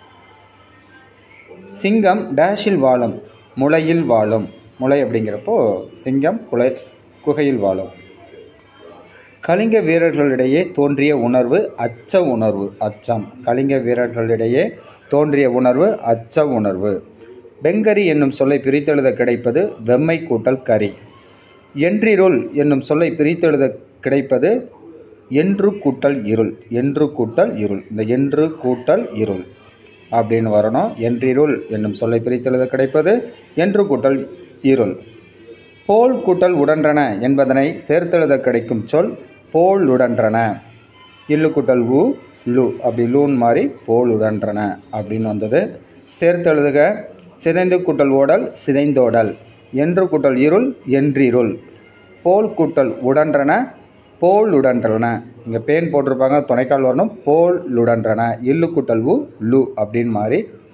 சிங்கம் டேஷில் வாழும் முளையில் வாழும். முளை அப்படிங்கிறப்போ சிங்கம் குலை குகையில் வாழும். கலிங்க வீரர்களிடையே தோன்றிய உணர்வு அச்ச உணர்வு. அச்சம். கலிங்க வீரர்களிடையே தோன்றிய உணர்வு அச்ச உணர்வு. வெங்கரி என்னும் சொல்லை பிரித்தெழுத கிடைப்பது வெம்மை கூட்டல் கரி. என்றிருள் என்னும் சொல்லை பிரித்தெழுத கிடைப்பது என்று கூட்டல் இருள். என்று கூட்டல் இருள். இந்த என்று கூட்டல் இருள் அப்படின்னு வரணும். என்றிருள் என்னும் சொல்லை பிரித்தெழுத கிடைப்பது என்று கூட்டல் இருள். போல் கூட்டல் உடன்றன என்பதனை சேர்த்தெழுத கிடைக்கும் சொல் போல் உடன்றன. இல்லு கூட்டல் உ லு அப்படி லூன் மாதிரி போல் உடன்றன அப்படின்னு வந்தது. சேர்த்தெழுதுக. சிதைந்து கூட்டல் ஓடல் சிதைந்தோடல். என்று கூட்டல் இருள் என்றிருள். போல் கூட்டல் உடன்றன போல் உடன்றன. இங்கே பேன் போட்டிருப்பாங்க, துணைக்கால் வரணும். போல் உடன்றன. இல்லு கூட்டல் உ லு அப்படின்னு மாதிரி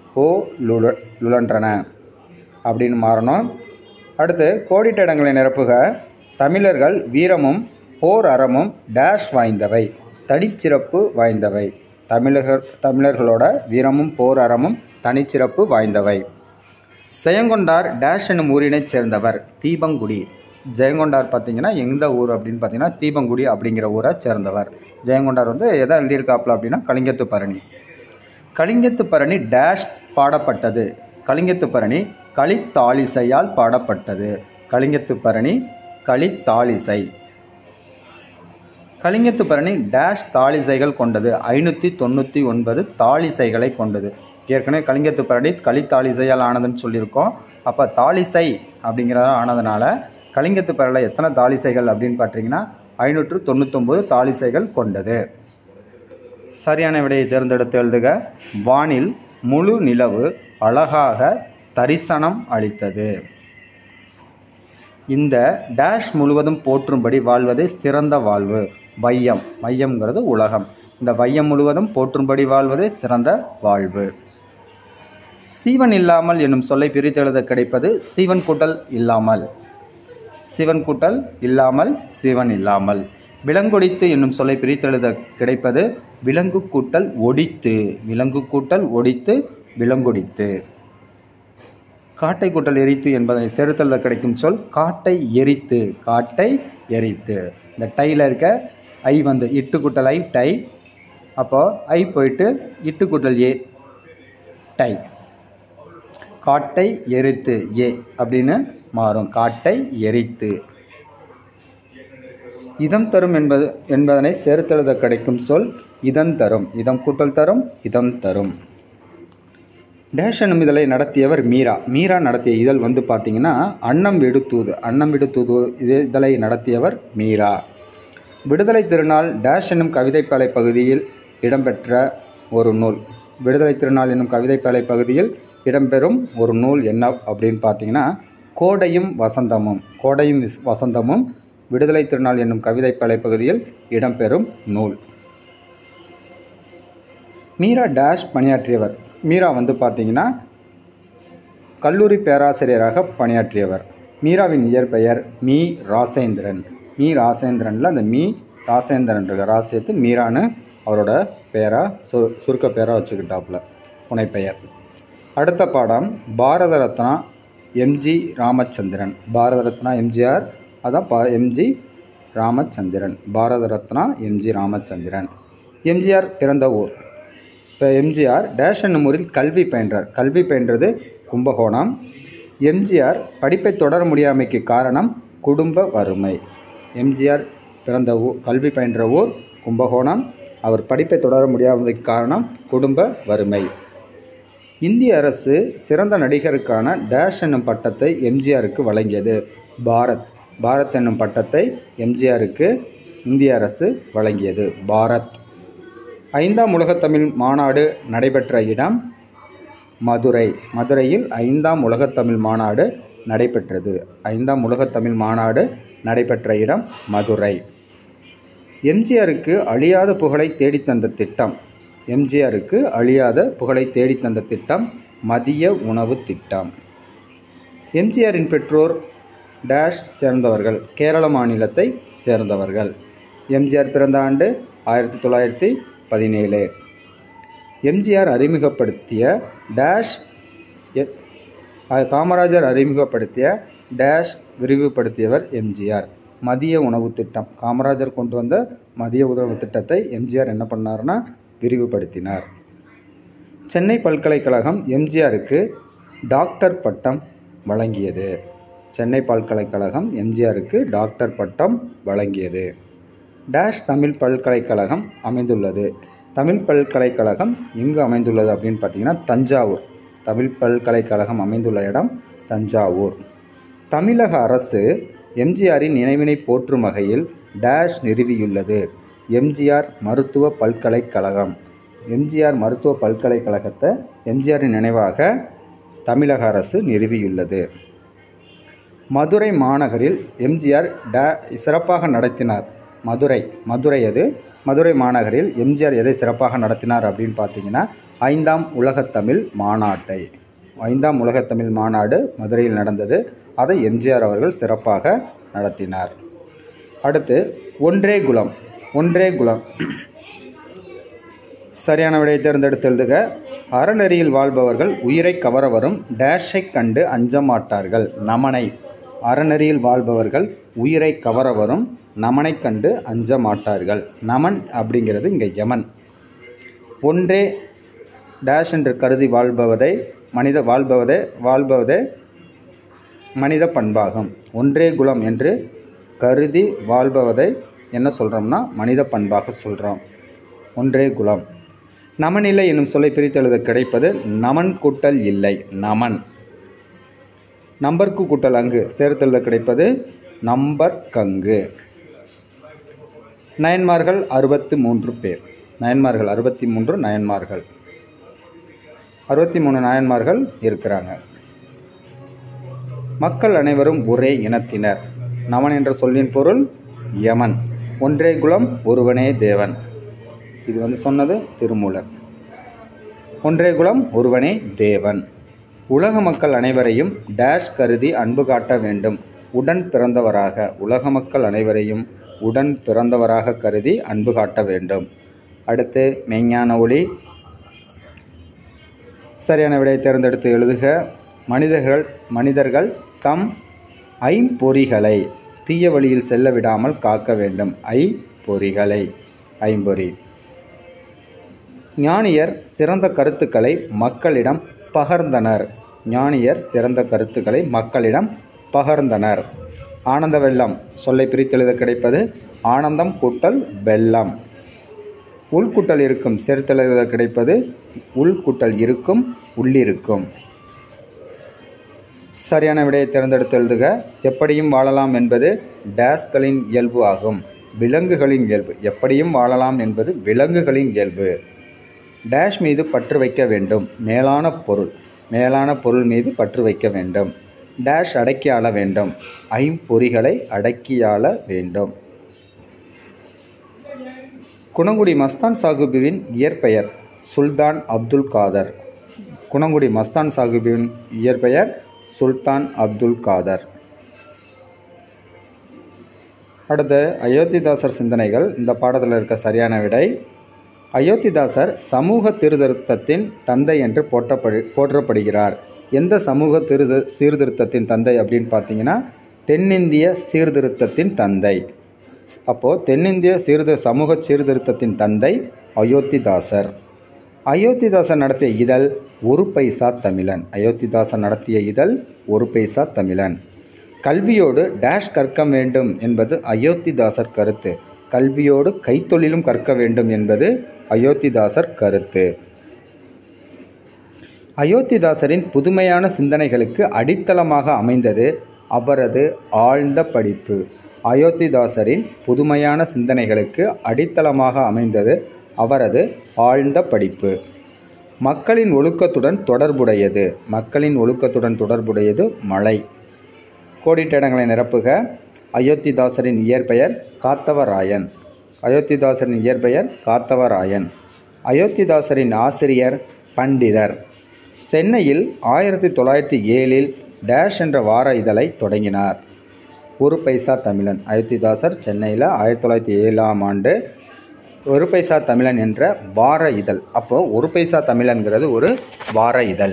ஓ லுழ லுழன்றன அப்படின்னு மாறணும். அடுத்து கோடிட்ட இடங்களை நிரப்புக. தமிழர்கள் வீரமும் போர் அறமும் டேஷ் வாய்ந்தவை, தனிச்சிறப்பு வாய்ந்தவை. தமிழர்கள் தமிழர்களோட வீரமும் போர் அறமும் தனிச்சிறப்பு வாய்ந்தவை. ஜெயங்கொண்டார் டேஷ் என்னும் ஊரினைச் சேர்ந்தவர், தீபங்குடி. ஜெயங்கொண்டார் பார்த்தீங்கன்னா எந்த ஊர் அப்படின்னு பார்த்தீங்கன்னா தீபங்குடி அப்படிங்கிற ஊரை சேர்ந்தவர். ஜெயங்கொண்டார் வந்து எதை எழுதியிருக்காப்புல அப்படின்னா கலிங்கத்து பரணி. கலிங்கத்து பரணி டேஷ் பாடப்பட்டது. கலிங்கத்து பரணி களித்தாழிசையால் பாடப்பட்டது. கலிங்கத்து பரணி களித்தாழிசை. கலிங்கத்து பரணி டேஷ் தாழிசைகள் கொண்டது. ஐநூற்றி தொண்ணூற்றி ஒன்பது தாழிசைகளை கொண்டது. ஏற்கனவே கலிங்கத்து பரணி களித்தாழிசையால் ஆனதுன்னு சொல்லியிருக்கோம். அப்போ தாழிசை அப்படிங்கிறத ஆனதுனால கலிங்கத்து பரணியில் எத்தனை தாழிசைகள் அப்படின்னு பார்த்தீங்கன்னா ஐநூற்று தொண்ணூத்தொம்பது தாழிசைகள் கொண்டது. சரியான விடையை தேர்ந்தெடுத்து எழுதுக. வானில் முழு நிலவு அழகாக தரிசனம் அளித்தது. இந்த டேஷ் முழுவதும் போற்றும்படி வாழ்வதே சிறந்த வாழ்வு. வையம், வையம்ங்கிறது உலகம். இந்த வையம் முழுவதும் போற்றும்படி வாழ்வதே சிறந்த வாழ்வு. சீவன் இல்லாமல் என்னும் சொல்லை பிரித்தெழுத கிடைப்பது சீவன் கூட்டல் இல்லாமல். சீவன் கூட்டல் இல்லாமல் சீவன் இல்லாமல். விலங்கொடித்து என்னும் சொல்லை பிரித்தெழுத கிடைப்பது விலங்கு கூட்டல் ஒடித்து. விலங்கு கூட்டல் ஒடித்து விலங்கொடித்து. காட்டை கூட்டல் எரித்து என்பதனை சேர்த்தெழுத கிடைக்கும் சொல் காட்டை எரித்து. காட்டை எரித்து. இந்த டையில் இருக்க ஐ வந்து இட்டு கூட்டல் ஐ டை. அப்போது ஐ போயிட்டு இட்டு கூட்டல் ஏ டை. காட்டை எரித்து ஏ அப்படின்னு மாறும். காட்டை எரித்து. இதம் தரும் என்பது என்பதனை சேர்த்தெழுத கிடைக்கும் சொல் இதம் தரும். இதம் கூட்டல் தரும் இதம் தரும். டேஷ் என்னும் இதழை நடத்தியவர் மீரா. மீரா நடத்திய இதழ் வந்து பார்த்திங்கன்னா அன்னம் விடு தூது. அன்னம் விடு தூது இதழை நடத்தியவர் மீரா. விடுதலை திருநாள் டேஷ் என்னும் கவிதைப்பாலை பகுதியில் இடம்பெற்ற ஒரு நூல். விடுதலை திருநாள் என்னும் கவிதைப்பாலை பகுதியில் இடம்பெறும் ஒரு நூல் என்ன அப்படின்னு பார்த்தீங்கன்னா கோடையும் வசந்தமும். கோடையும் வசந்தமும் விடுதலை திருநாள் என்னும் கவிதைப்பாலை பகுதியில் இடம்பெறும் நூல். மீரா டேஷ் பணியாற்றியவர். மீரா வந்து பார்த்திங்கன்னா கல்லூரி பேராசிரியராக பணியாற்றியவர். மீராவின் இயற்பெயர் மீ ராசேந்திரன். மீ ராசேந்திரனில் அந்த மீ ராசேந்திரன் இருக்க ராசியத்து மீரான்னு அவரோட பேராக சு சுருக்க பேராக வச்சுக்கிட்டாப்புல புனைப்பெயர். அடுத்த பாடம் பாரத ரத்னா எம்ஜி ராமச்சந்திரன். பாரத ரத்னா எம்ஜிஆர், அதான் பா MG Ramachandran. Bharat Ratna MG Ramachandran. MGR பிறந்த ஊர். இப்போ எம்ஜிஆர் டேஷ் என்னும் ஊரில் கல்வி பயின்றார். கல்வி பயின்றது கும்பகோணம். எம்ஜிஆர் படிப்பை தொடர முடியாமைக்கு காரணம் குடும்ப வறுமை. எம்ஜிஆர் பிறந்த ஊர் கல்வி பயின்ற ஊர் கும்பகோணம். அவர் படிப்பை தொடர முடியாததுக்கு காரணம் குடும்ப வறுமை. இந்திய அரசு சிறந்த நடிகருக்கான டேஷ் என்னும் பட்டத்தை எம்ஜிஆருக்கு வழங்கியது. பாரத். பாரத் என்னும் பட்டத்தை எம்ஜிஆருக்கு இந்திய அரசு வழங்கியது. பாரத். ஐந்தாம் உலகத்தமிழ் மாநாடு நடைபெற்ற இடம் மதுரை. மதுரையில் ஐந்தாம் உலகத்தமிழ் மாநாடு நடைபெற்றது. ஐந்தாம் உலகத்தமிழ் மாநாடு நடைபெற்ற இடம் மதுரை. எம்ஜிஆருக்கு அழியாத புகழை தேடித்தந்த திட்டம். எம்ஜிஆருக்கு அழியாத புகழை தேடித்தந்த திட்டம் மதிய உணவு திட்டம். எம்ஜிஆரின் பெற்றோர் டேஷ் சேர்ந்தவர்கள். கேரள மாநிலத்தை சேர்ந்தவர்கள். எம்ஜிஆர் பிறந்த ஆண்டு ஆயிரத்தி தொள்ளாயிரத்தி பதினேழு. எம்ஜிஆர் அறிமுகப்படுத்திய டேஷ் காமராஜர் அறிமுகப்படுத்திய டேஷ் விரிவுபடுத்தியவர் எம்ஜிஆர். மதிய உணவு திட்டம். காமராஜர் கொண்டு வந்த மதிய உணவு திட்டத்தை எம்ஜிஆர் என்ன பண்ணார்னா விரிவுபடுத்தினார். சென்னை பல்கலைக்கழகம் எம்ஜிஆருக்கு டாக்டர் பட்டம் வழங்கியது. சென்னை பல்கலைக்கழகம் எம்ஜிஆருக்கு டாக்டர் பட்டம் வழங்கியது. டேஷ் தமிழ் பல்கலைக்கழகம் அமைந்துள்ளது. தமிழ் பல்கலைக்கழகம் எங்கு அமைந்துள்ளது அப்படின்னு பார்த்தீங்கன்னா தஞ்சாவூர். தமிழ் பல்கலைக்கழகம் அமைந்துள்ள இடம் தஞ்சாவூர். தமிழக அரசு எம்ஜிஆரின் நினைவினை போற்றும் வகையில் டேஷ் நிறுவியுள்ளது. எம்ஜிஆர் மருத்துவ பல்கலைக்கழகம். எம்ஜிஆர் மருத்துவ பல்கலைக்கழகத்தை எம்ஜிஆரின் நினைவாக தமிழக அரசு நிறுவியுள்ளது. மதுரை மாநகரில் எம்ஜிஆர் டே சிறப்பாக நடத்தினார். மதுரை மதுரை அது மதுரை மாநகரில் எம்ஜிஆர் எதை சிறப்பாக நடத்தினார் அப்படின்னு பார்த்தீங்கன்னா ஐந்தாம் உலகத்தமிழ் மாநாட்டை. ஐந்தாம் உலகத்தமிழ் மாநாடு மதுரையில் நடந்தது. அதை எம்ஜிஆர் அவர்கள் சிறப்பாக நடத்தினார். அடுத்து ஒன்றே குலம். ஒன்றே குலம் சரியான விடையை தேர்ந்தெடுத்து எழுதுக. அறநெறியில் வாழ்பவர்கள் உயிரை கவர வரும் டேஷை கண்டு அஞ்ச மாட்டார்கள் நமனை. அறநெறியில் வாழ்பவர்கள் உயிரை கவர வரும் நமனை கண்டு அஞ்ச மாட்டார்கள். நமன் அப்படிங்கிறது இங்கே யமன். ஒன்றே டேஷ் என்று கருதி வாழ்பவதை மனித வாழ்பவதே வாழ்பவதே மனித பண்பாகும். ஒன்றே குலம் என்று கருதி வாழ்பவதை என்ன சொல்கிறோம்னா மனித பண்பாக சொல்கிறோம். ஒன்றே குலம். நமனில்லை என்னும் சொல்லை பிரித்தெழுத கிடைப்பது நமன் கூட்டல் இல்லை நமன். நம்பர்க்கு கூட்டல் அங்கு சேர்த்தெழுத கிடைப்பது நம்பர் கங்கு. நயன்மார்கள் அறுபத்தி மூன்று பேர். நயன்மார்கள் அறுபத்தி மூன்று நயன்மார்கள் அறுபத்தி மூணு நாயன்மார்கள் இருக்கிறாங்க. மக்கள் அனைவரும் ஒரே இனத்தினர். நமன் என்ற சொல்லின் பொருள் யமன். ஒன்றே குலம் ஒருவனே தேவன். இது வந்து சொன்னது திருமூலர். ஒன்றே குலம் ஒருவனே தேவன். உலக மக்கள் அனைவரையும் டேஷ் கருதி அன்பு காட்ட வேண்டும் உடன் பிறந்தவராக. உலக மக்கள் அனைவரையும் உடன் பிறந்தவராக கருதி அன்பு காட்ட வேண்டும். அடுத்து மெய்ஞான ஒளி. சரியான விடையை தேர்ந்தெடுத்து எழுதுக. மனிதர்கள் மனிதர்கள் தம் ஐம்பொறிகளை தீய வழியில் செல்ல விடாமல் காக்க வேண்டும். ஐம்பொறிகளை ஐம்பொறி. ஞானியர் சிறந்த கருத்துக்களை மக்களிடம் பகர்ந்தனர். ஞானியர் சிறந்த கருத்துக்களை மக்களிடம் பகர்ந்தனர். ஆனந்த வெள்ளம் சொல்லை பிரித்தெழுத கிடைப்பது ஆனந்தம் கூட்டல் வெள்ளம். உள்குட்டல் இருக்கும் சேர்த்தெழுத கிடைப்பது உள்குட்டல் இருக்கும் உள்ளிருக்கும். சரியான விடையை தேர்ந்தெடுத்து எழுதுக. எப்படியும் வாழலாம் என்பது டேஸ்களின் இயல்பு ஆகும். விலங்குகளின் இயல்பு. எப்படியும் வாழலாம் என்பது விலங்குகளின் இயல்பு. டேஷ் மீது பற்று வைக்க வேண்டும் மேலான பொருள். மேலான பொருள் மீது பற்று வைக்க வேண்டும். டேஷ் அடக்கி ஆள வேண்டும். ஐம்பொறிகளை அடக்கியாள வேண்டும். குணங்குடி மஸ்தான் சாஹிபுவின் இயற்பெயர் சுல்தான் அப்துல் காதர். குணங்குடி மஸ்தான் சாஹிபுவின் இயற்பெயர் சுல்தான் அப்துல் காதர். அடுத்து அயோத்திதாசர் சிந்தனைகள். இந்த பாடத்தில் இருக்க சரியான விடை அயோத்திதாசர் சமூக சீர்திருத்தத்தின் தந்தை என்று போற்றப்படு போற்றப்படுகிறார். எந்த சமூக திரு சீர்திருத்தத்தின் தந்தை அப்படின்னு பார்த்தீங்கன்னா தென்னிந்திய சீர்திருத்தத்தின் தந்தை. அப்போது தென்னிந்திய சீர்திரு சமூக சீர்திருத்தத்தின் தந்தை அயோத்திதாசர். அயோத்திதாசர் நடத்திய இதழ் ஒரு பைசா தமிழன். அயோத்திதாசர் நடத்திய இதழ் ஒரு பைசா தமிழன். கல்வியோடு டேஷ் கற்க வேண்டும் என்பது அயோத்திதாசர் கருத்து. கல்வியோடு கைத்தொழிலும் கற்க வேண்டும் என்பது அயோத்திதாசர் கருத்து. அயோத்திதாசரின் புதுமையான சிந்தனைகளுக்கு அடித்தளமாக அமைந்தது அவரது ஆழ்ந்த படிப்பு. அயோத்திதாசரின் புதுமையான சிந்தனைகளுக்கு அடித்தளமாக அமைந்தது அவரது ஆழ்ந்த படிப்பு. மக்களின் ஒழுக்கத்துடன் தொடர்புடையது. மக்களின் ஒழுக்கத்துடன் தொடர்புடையது மழை. கோடிட்ட இடங்களை நிரப்புக. அயோத்திதாசரின் இயற்பெயர் காத்தவராயன். அயோத்திதாசரின் இயற்பெயர் காத்தவராயன். அயோத்திதாசரின் ஆசிரியர் பண்டிதர். சென்னையில் ஆயிரத்தி தொள்ளாயிரத்தி ஏழில் டேஷ் என்ற வார இதழை தொடங்கினார். ஒரு பைசா தமிழன். அயோத்திதாசர் சென்னையில் ஆயிரத்தி தொள்ளாயிரத்தி ஏழாம் ஆண்டு ஒரு பைசா தமிழன் என்ற வார இதழ். அப்போது ஒரு பைசா தமிழன்கிறது ஒரு வார இதழ்.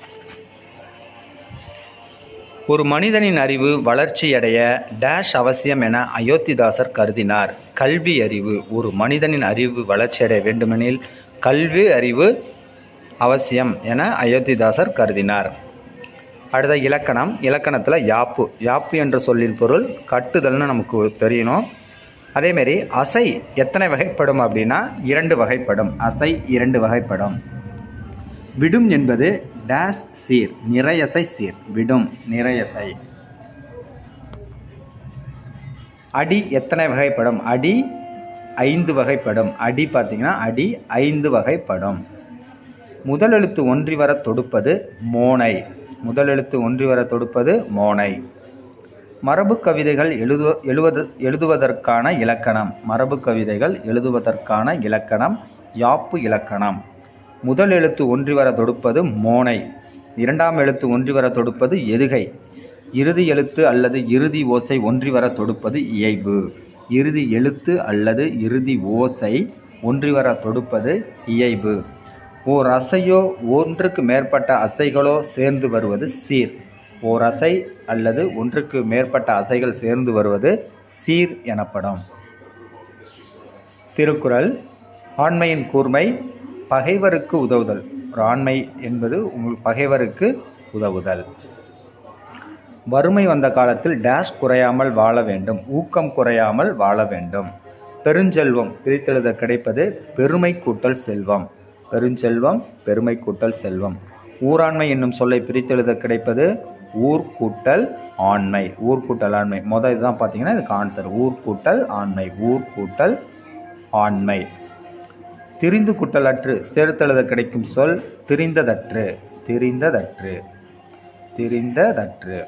ஒரு மனிதனின் அறிவு வளர்ச்சியடைய டேஷ் அவசியம் என அயோத்திதாசர் கருதினார். கல்வி அறிவு. ஒரு மனிதனின் அறிவு வளர்ச்சியடைய வேண்டுமெனில் கல்வி அறிவு அவசியம் என அயோத்திதாசர் கருதினார். அடுத்த இலக்கணம். இலக்கணத்தில் யாப்பு. யாப்பு என்ற சொல்லின் பொருள் கட்டுதல்னு நமக்கு தெரியணும். அதேமாரி அசை எத்தனை வகைப்படும் அப்படின்னா இரண்டு வகைப்படும். அசை இரண்டு வகைப்படும். விடும் என்பது டேஸ் சீர் நிறையசை சீர். விடும் நிறையசை. அடி எத்தனை வகைப்படும்? அடி ஐந்து வகைப்படும். அடி பார்த்திங்கன்னா அடி ஐந்து வகைப்படும். முதலெழுத்து ஒன்றி வர தொடுப்பது மோனை. முதலெழுத்து ஒன்றி வர தொடுப்பது மோனை. மரபு கவிதைகள் எழுது எழுவது எழுதுவதற்கான இலக்கணம். மரபு கவிதைகள் எழுதுவதற்கான இலக்கணம் யாப்பு இலக்கணம். முதல் எழுத்து ஒன்றி வர தொடுப்பது மோனை. இரண்டாம் எழுத்து ஒன்றி வர தொடுப்பது எதுகை. இறுதி எழுத்து அல்லது இறுதி ஓசை ஒன்றி வர தொடுப்பது இயைபு. இறுதி எழுத்து அல்லது இறுதி ஓசை ஒன்றி வர தொடுப்பது இயைபு. ஓர் அசையோ ஒன்றுக்கு மேற்பட்ட அசைகளோ சேர்ந்து வருவது சீர். ஓர் அசை அல்லது ஒன்றுக்கு மேற்பட்ட அசைகள் சேர்ந்து வருவது சீர் எனப்படும். திருக்குறள். ஆண்மையின் கூர்மை பகைவருக்கு உதவுதல். ஒரு ஆண்மை என்பது உங்கள் பகைவருக்கு உதவுதல். வறுமை வந்த காலத்தில் டேஷ் குறையாமல் வாழ வேண்டும். ஊக்கம் குறையாமல் வாழ வேண்டும். பெருஞ்செல்வம் பிரித்தெழுத கிடைப்பது பெருமை கூட்டல் செல்வம். பெருஞ்செல்வம் பெருமை கூட்டல் செல்வம். ஊராண்மை என்னும் சொல்லை பிரித்தெழுத கிடைப்பது ஊர் கூட்டல் ஆண்மை. ஊர் கூட்டல் ஆண்மை. முதல் இதுதான் பார்த்தீங்கன்னா இதுக்கு ஆன்சர். ஊர் கூட்டல் ஆண்மை. ஊர் கூட்டல் ஆண்மை. திரிந்து குட்டலற்று சேர்த்தெழுத கிடைக்கும் சொல் திரிந்ததற்று. திரிந்ததற்று. திரிந்ததற்று.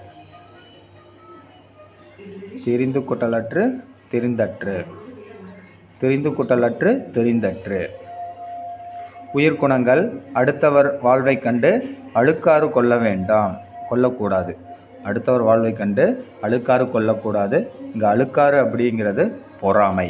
திரிந்து குட்டலற்று திரிந்தற்று. திரிந்து குட்டலற்று தெரிந்தற்று. உயிர்குணங்கள். அடுத்தவர் வாழ்வை கண்டு அழுக்காறு கொள்ள வேண்டாம். கொள்ளக்கூடாது. அடுத்தவர் வாழ்வை கண்டு அழுக்காறு கொள்ளக்கூடாது. இங்கே அழுக்காறு அப்படிங்கிறது பொறாமை.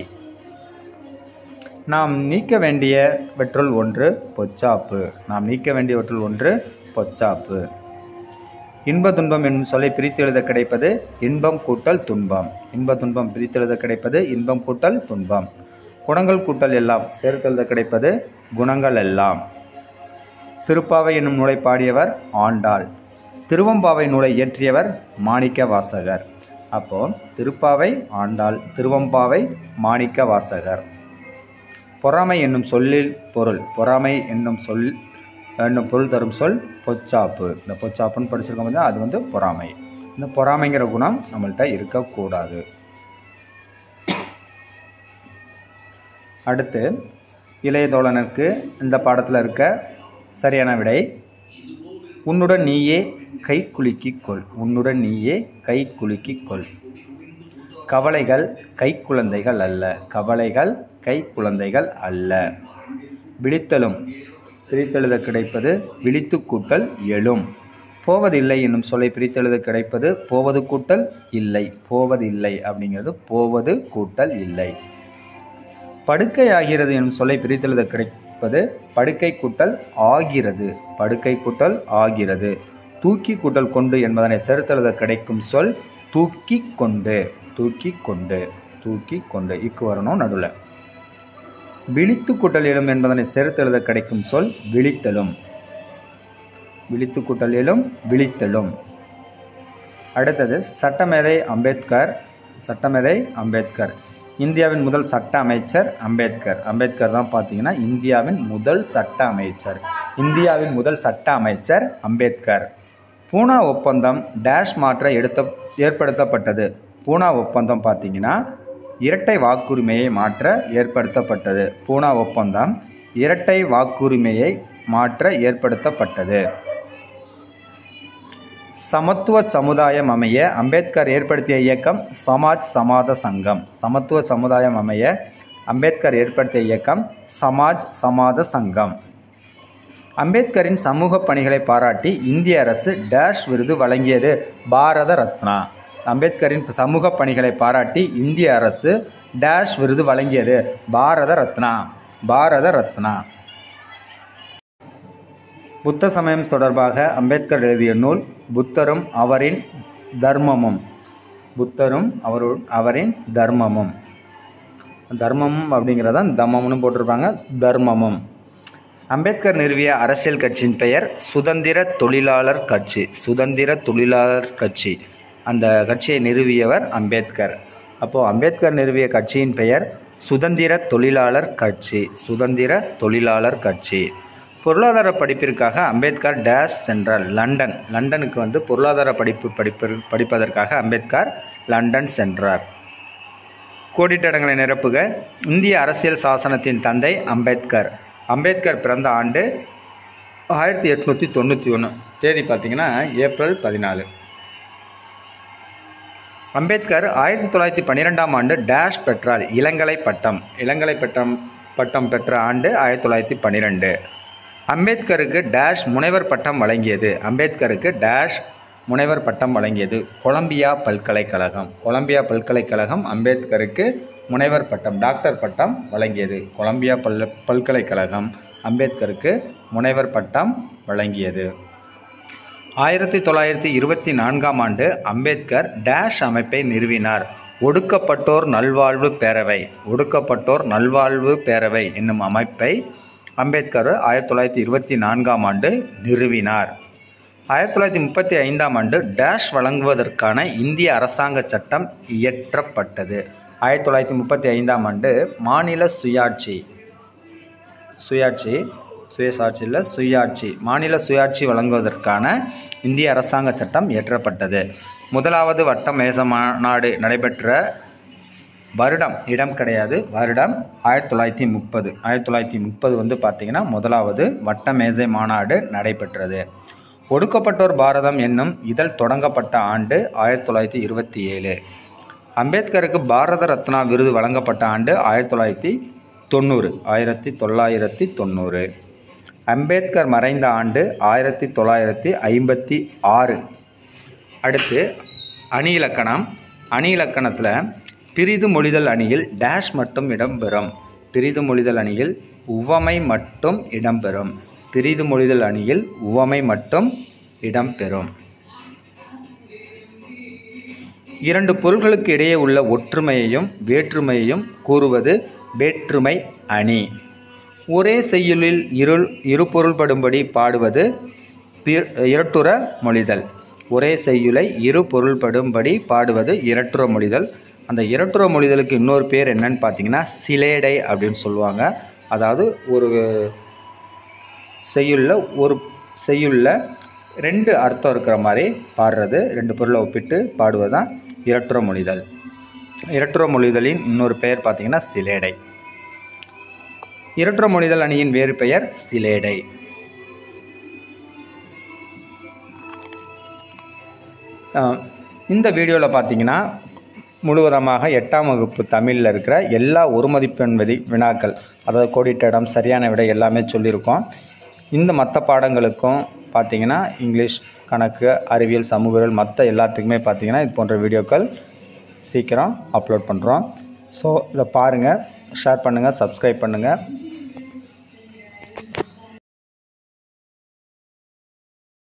நாம் நீக்க வேண்டியவற்றுள் ஒன்று பொச்சாப்பு. நாம் நீக்க வேண்டியவற்றுள் ஒன்று பொச்சாப்பு. இன்ப துன்பம் என்னும் சொல்லை பிரித்தெழுத கிடைப்பது இன்பம் கூட்டல் துன்பம். இன்ப துன்பம் பிரித்தெழுத கிடைப்பது இன்பம் கூட்டல் துன்பம். குணங்கள் கூட்டல் எல்லாம் சேர்த்தெழுத கிடைப்பது குணங்கள் எல்லாம். திருப்பாவை என்னும் நூலை பாடியவர் ஆண்டாள். திருவம்பாவை நூலை இயற்றியவர் மாணிக்க வாசகர். அப்போ திருப்பாவை ஆண்டாள், திருவம்பாவை மாணிக்க வாசகர். பொறாமை என்னும் சொல்லில் பொருள். பொறாமை என்னும் சொல் என்னும் பொருள் தரும் சொல் பொச்சாப்பு. இந்த பொச்சாப்புன்னு படிச்சிருக்கோம் பார்த்தா அது வந்து பொறாமை. இந்த பொறாமைங்கிற குணம் நம்மள்கிட்ட இருக்கக்கூடாது. அடுத்து இளைய தோழனுக்கு இந்த பாடத்தில் இருக்க சரியான விடை உன்னுடன் நீயே கை குலுக்கிக் கொள். உன்னுடன் நீயே கை குலுக்கிக் கொள். கவலைகள் கை குழந்தைகள் அல்ல. கவலைகள் கை குழந்தைகள் அல்ல. விழித்தலும் பிரித்தெழுத கிடைப்பது விழித்து கூட்டல் எழும். போவதில்லை என்னும் சொல்லை பிரித்தெழுத கிடைப்பது போவது கூட்டல் இல்லை. போவதில்லை அப்படிங்கிறது போவது கூட்டல் இல்லை. படுக்கை ஆகிறது என்னும் சொல்லை பிரித்தெழுத கிடைப்பது படுக்கை கூட்டல் ஆகிறது. படுக்கை கூட்டல் ஆகிறது. தூக்கி கூட்டல் கொண்டு என்பதனை சேர்த்தெழுத கிடைக்கும் சொல் தூக்கி கொண்டு. தூக்கி கொண்டு. தூக்கி கொண்டு. இக்கு வரணும் நடுவில். விழித்து கூட்டல் எழும் என்பதனை சேர்த்தெழுத கிடைக்கும் சொல் விழித்தலும். விழித்து கூட்டல் எழும் விழித்தலும். அடுத்தது சட்டமேதை அம்பேத்கர். சட்டமேதை அம்பேத்கர். இந்தியாவின் முதல் சட்ட அமைச்சர் அம்பேத்கர். அம்பேத்கர் தான் பார்த்தீங்கன்னா இந்தியாவின் முதல் சட்ட அமைச்சர். இந்தியாவின் முதல் சட்ட அமைச்சர் அம்பேத்கர். பூனா ஒப்பந்தம் டேஷ் மாற்ற எடுத்த ஏற்படுத்தப்பட்டது. பூனா ஒப்பந்தம் பார்த்தீங்கன்னா இரட்டை வாக்குரிமையை மாற்ற ஏற்படுத்தப்பட்டது. பூனா ஒப்பந்தம் இரட்டை வாக்குரிமையை மாற்ற ஏற்படுத்தப்பட்டது. சமத்துவ சமுதாயம் அமைய அம்பேத்கர் ஏற்படுத்திய இயக்கம் சமாஜ் சமாத சங்கம். சமத்துவ சமுதாயம் அமைய அம்பேத்கர் ஏற்படுத்திய இயக்கம் சமாஜ் சமாத சங்கம். அம்பேத்கரின் சமூக பணிகளை பாராட்டி இந்திய அரசு டேஷ் விருது வழங்கியது பாரத ரத்னா. அம்பேத்கரின் சமூக பணிகளை பாராட்டி இந்திய அரசு டேஷ் விருது வழங்கியது பாரத ரத்னா. பாரத ரத்னா. புத்த சமயம் தொடர்பாக அம்பேத்கர் எழுதிய நூல் புத்தரும் அவரின் தர்மமும். புத்தரும் அவரு அவரின் தர்மமும். தர்மமும் அப்படிங்கிறதான் தம்மம்னு போட்டிருப்பாங்க. தர்மமும். அம்பேத்கர் நிறுவிய அரசியல் கட்சியின் பெயர் சுதந்திர தொழிலாளர் கட்சி. சுதந்திர தொழிலாளர் கட்சி. அந்த கட்சியை நிறுவியவர் அம்பேத்கர். அப்போது அம்பேத்கர் நிறுவிய கட்சியின் பெயர் சுதந்திர தொழிலாளர் கட்சி. சுதந்திர தொழிலாளர் கட்சி. பொருளாதார படிப்பிற்காக அம்பேத்கர் டேஷ் சென்றார். லண்டன். லண்டனுக்கு வந்து பொருளாதார படிப்பு படிப்பு படிப்பதற்காக அம்பேத்கர் லண்டன் சென்றார். கோடிட்டடங்களை நிரப்புக. இந்திய அரசியல் சாசனத்தின் தந்தை அம்பேத்கர். அம்பேத்கர் பிறந்த ஆண்டு ஆயிரத்தி எட்நூற்றி தொண்ணூற்றி ஒன்று. தேதி பார்த்திங்கன்னா ஏப்ரல் பதினாலு. அம்பேத்கர் ஆயிரத்தி தொள்ளாயிரத்தி பன்னிரெண்டாம் ஆண்டு டேஷ் பெற்றார். இளங்கலை பட்டம். இளங்கலை பட்டம் பட்டம் பெற்ற ஆண்டு ஆயிரத்தி தொள்ளாயிரத்தி பன்னிரெண்டு. அம்பேத்கருக்கு டேஷ் முனைவர் பட்டம் வழங்கியது. அம்பேத்கருக்கு டேஷ் முனைவர் பட்டம் வழங்கியது. கொலம்பியா பல்கலைக்கழகம். கொலம்பியா பல்கலைக்கழகம் அம்பேத்கருக்கு முனைவர் பட்டம் டாக்டர் பட்டம் வழங்கியது. கொலம்பியா பல் பல்கலைக்கழகம் அம்பேத்கருக்கு முனைவர் பட்டம் வழங்கியது. ஆயிரத்தி தொள்ளாயிரத்தி இருபத்தி நான்காம் ஆண்டு அம்பேத்கர் டேஷ் அமைப்பை நிறுவினார். ஒடுக்கப்பட்டோர் நல்வாழ்வு பேரவை. ஒடுக்கப்பட்டோர் நல்வாழ்வு பேரவை என்னும் அமைப்பை அம்பேத்கர் ஆயிரத்தி தொள்ளாயிரத்தி இருபத்தி நான்காம் ஆண்டு நிறுவினார். ஆயிரத்தி தொள்ளாயிரத்தி முப்பத்தி ஐந்தாம் ஆண்டு டேஷ் வழங்குவதற்கான இந்திய அரசாங்க சட்டம் இயற்றப்பட்டது. ஆயிரத்தி தொள்ளாயிரத்தி முப்பத்தி ஐந்தாம் ஆண்டு மாநில சுயாட்சி சுயாட்சி சுயசாட்சி இல்லை சுயாட்சி மாநில சுயாட்சி வழங்குவதற்கான இந்திய அரசாங்க சட்டம் இயற்றப்பட்டது. முதலாவது வட்ட மேச மாநாடு நடைபெற்ற வருடம் இடம் கிடையாது வருடம் ஆயிரத்தி தொள்ளாயிரத்தி முப்பது ஆயிரத்தி தொள்ளாயிரத்தி முப்பது வந்து பார்த்திங்கன்னா முதலாவது வட்ட மேசை மாநாடு நடைபெற்றது. ஒடுக்கப்பட்டோர் பாரதம் என்னும் இதழ் தொடங்கப்பட்ட ஆண்டு ஆயிரத்தி தொள்ளாயிரத்தி இருபத்தி ஏழு. அம்பேத்கருக்கு பாரத ரத்னா விருது வழங்கப்பட்ட ஆண்டு ஆயிரத்தி தொள்ளாயிரத்தி தொண்ணூறு ஆயிரத்தி தொள்ளாயிரத்தி தொண்ணூறு. அம்பேத்கர் மறைந்த ஆண்டு ஆயிரத்தி தொள்ளாயிரத்தி ஐம்பத்தி ஆறு. அடுத்து அணி இலக்கணம். அணி இலக்கணத்தில் பிரிது மொழிதல் அணியில் டேஷ் மட்டும் இடம்பெறும். பிரிது மொழிதல் அணியில் உவமை மட்டும் இடம்பெறும். பிரிது மொழிதல் அணியில் உவமை மட்டும் இடம்பெறும். இரண்டு பொருள்களுக்கு இடையே உள்ள ஒற்றுமையையும் வேற்றுமையையும் கூறுவது வேற்றுமை அணி. ஒரே செய்யுளில் இரு இரு பொருள்படும்படி பாடுவது இரட்டுற மொழிதல். ஒரே செய்யுளை இரு பொருள்படும்படி பாடுவது இரட்டுற மொழிதல். அந்த இரட்டுற மொழிதலுக்கு இன்னொரு பேர் என்னன்னு பார்த்தீங்கன்னா சிலேடை அப்படின்னு சொல்லுவாங்க. அதாவது ஒரு செய்யுளில் ஒரு செய்யுளில் ரெண்டு அர்த்தம் இருக்கிற மாதிரி பாடுறது, ரெண்டு பொருளை ஒப்பிட்டு பாடுவது தான் இரட்டுற மொழிதல். இரட்டுற மொழிதலின் இன்னொரு பெயர் பார்த்தீங்கன்னா சிலேடை. இரட்டுற மொழிதல் அணியின் வேறு பெயர் சிலேடை. இந்த வீடியோவில் பார்த்தீங்கன்னா முழுவதமாக எட்டாம் வகுப்பு தமிழில் இருக்கிற எல்லா ஒரு மதிப்பெண் விதி வினாக்கள், அதாவது கோடிட்ட இடம், சரியான விடை எல்லாமே சொல்லியிருக்கோம். இந்த மற்ற பாடங்களுக்கும் பார்த்திங்கன்னா இங்கிலீஷ், கணக்கு, அறிவியல், சமூகவியல் மற்ற எல்லாத்துக்குமே பார்த்திங்கன்னா இது போன்ற வீடியோக்கள் சீக்கிரம் அப்லோட் பண்ணுறோம். ஸோ இதை பாருங்கள், ஷேர் பண்ணுங்கள், சப்ஸ்கிரைப் பண்ணுங்கள்.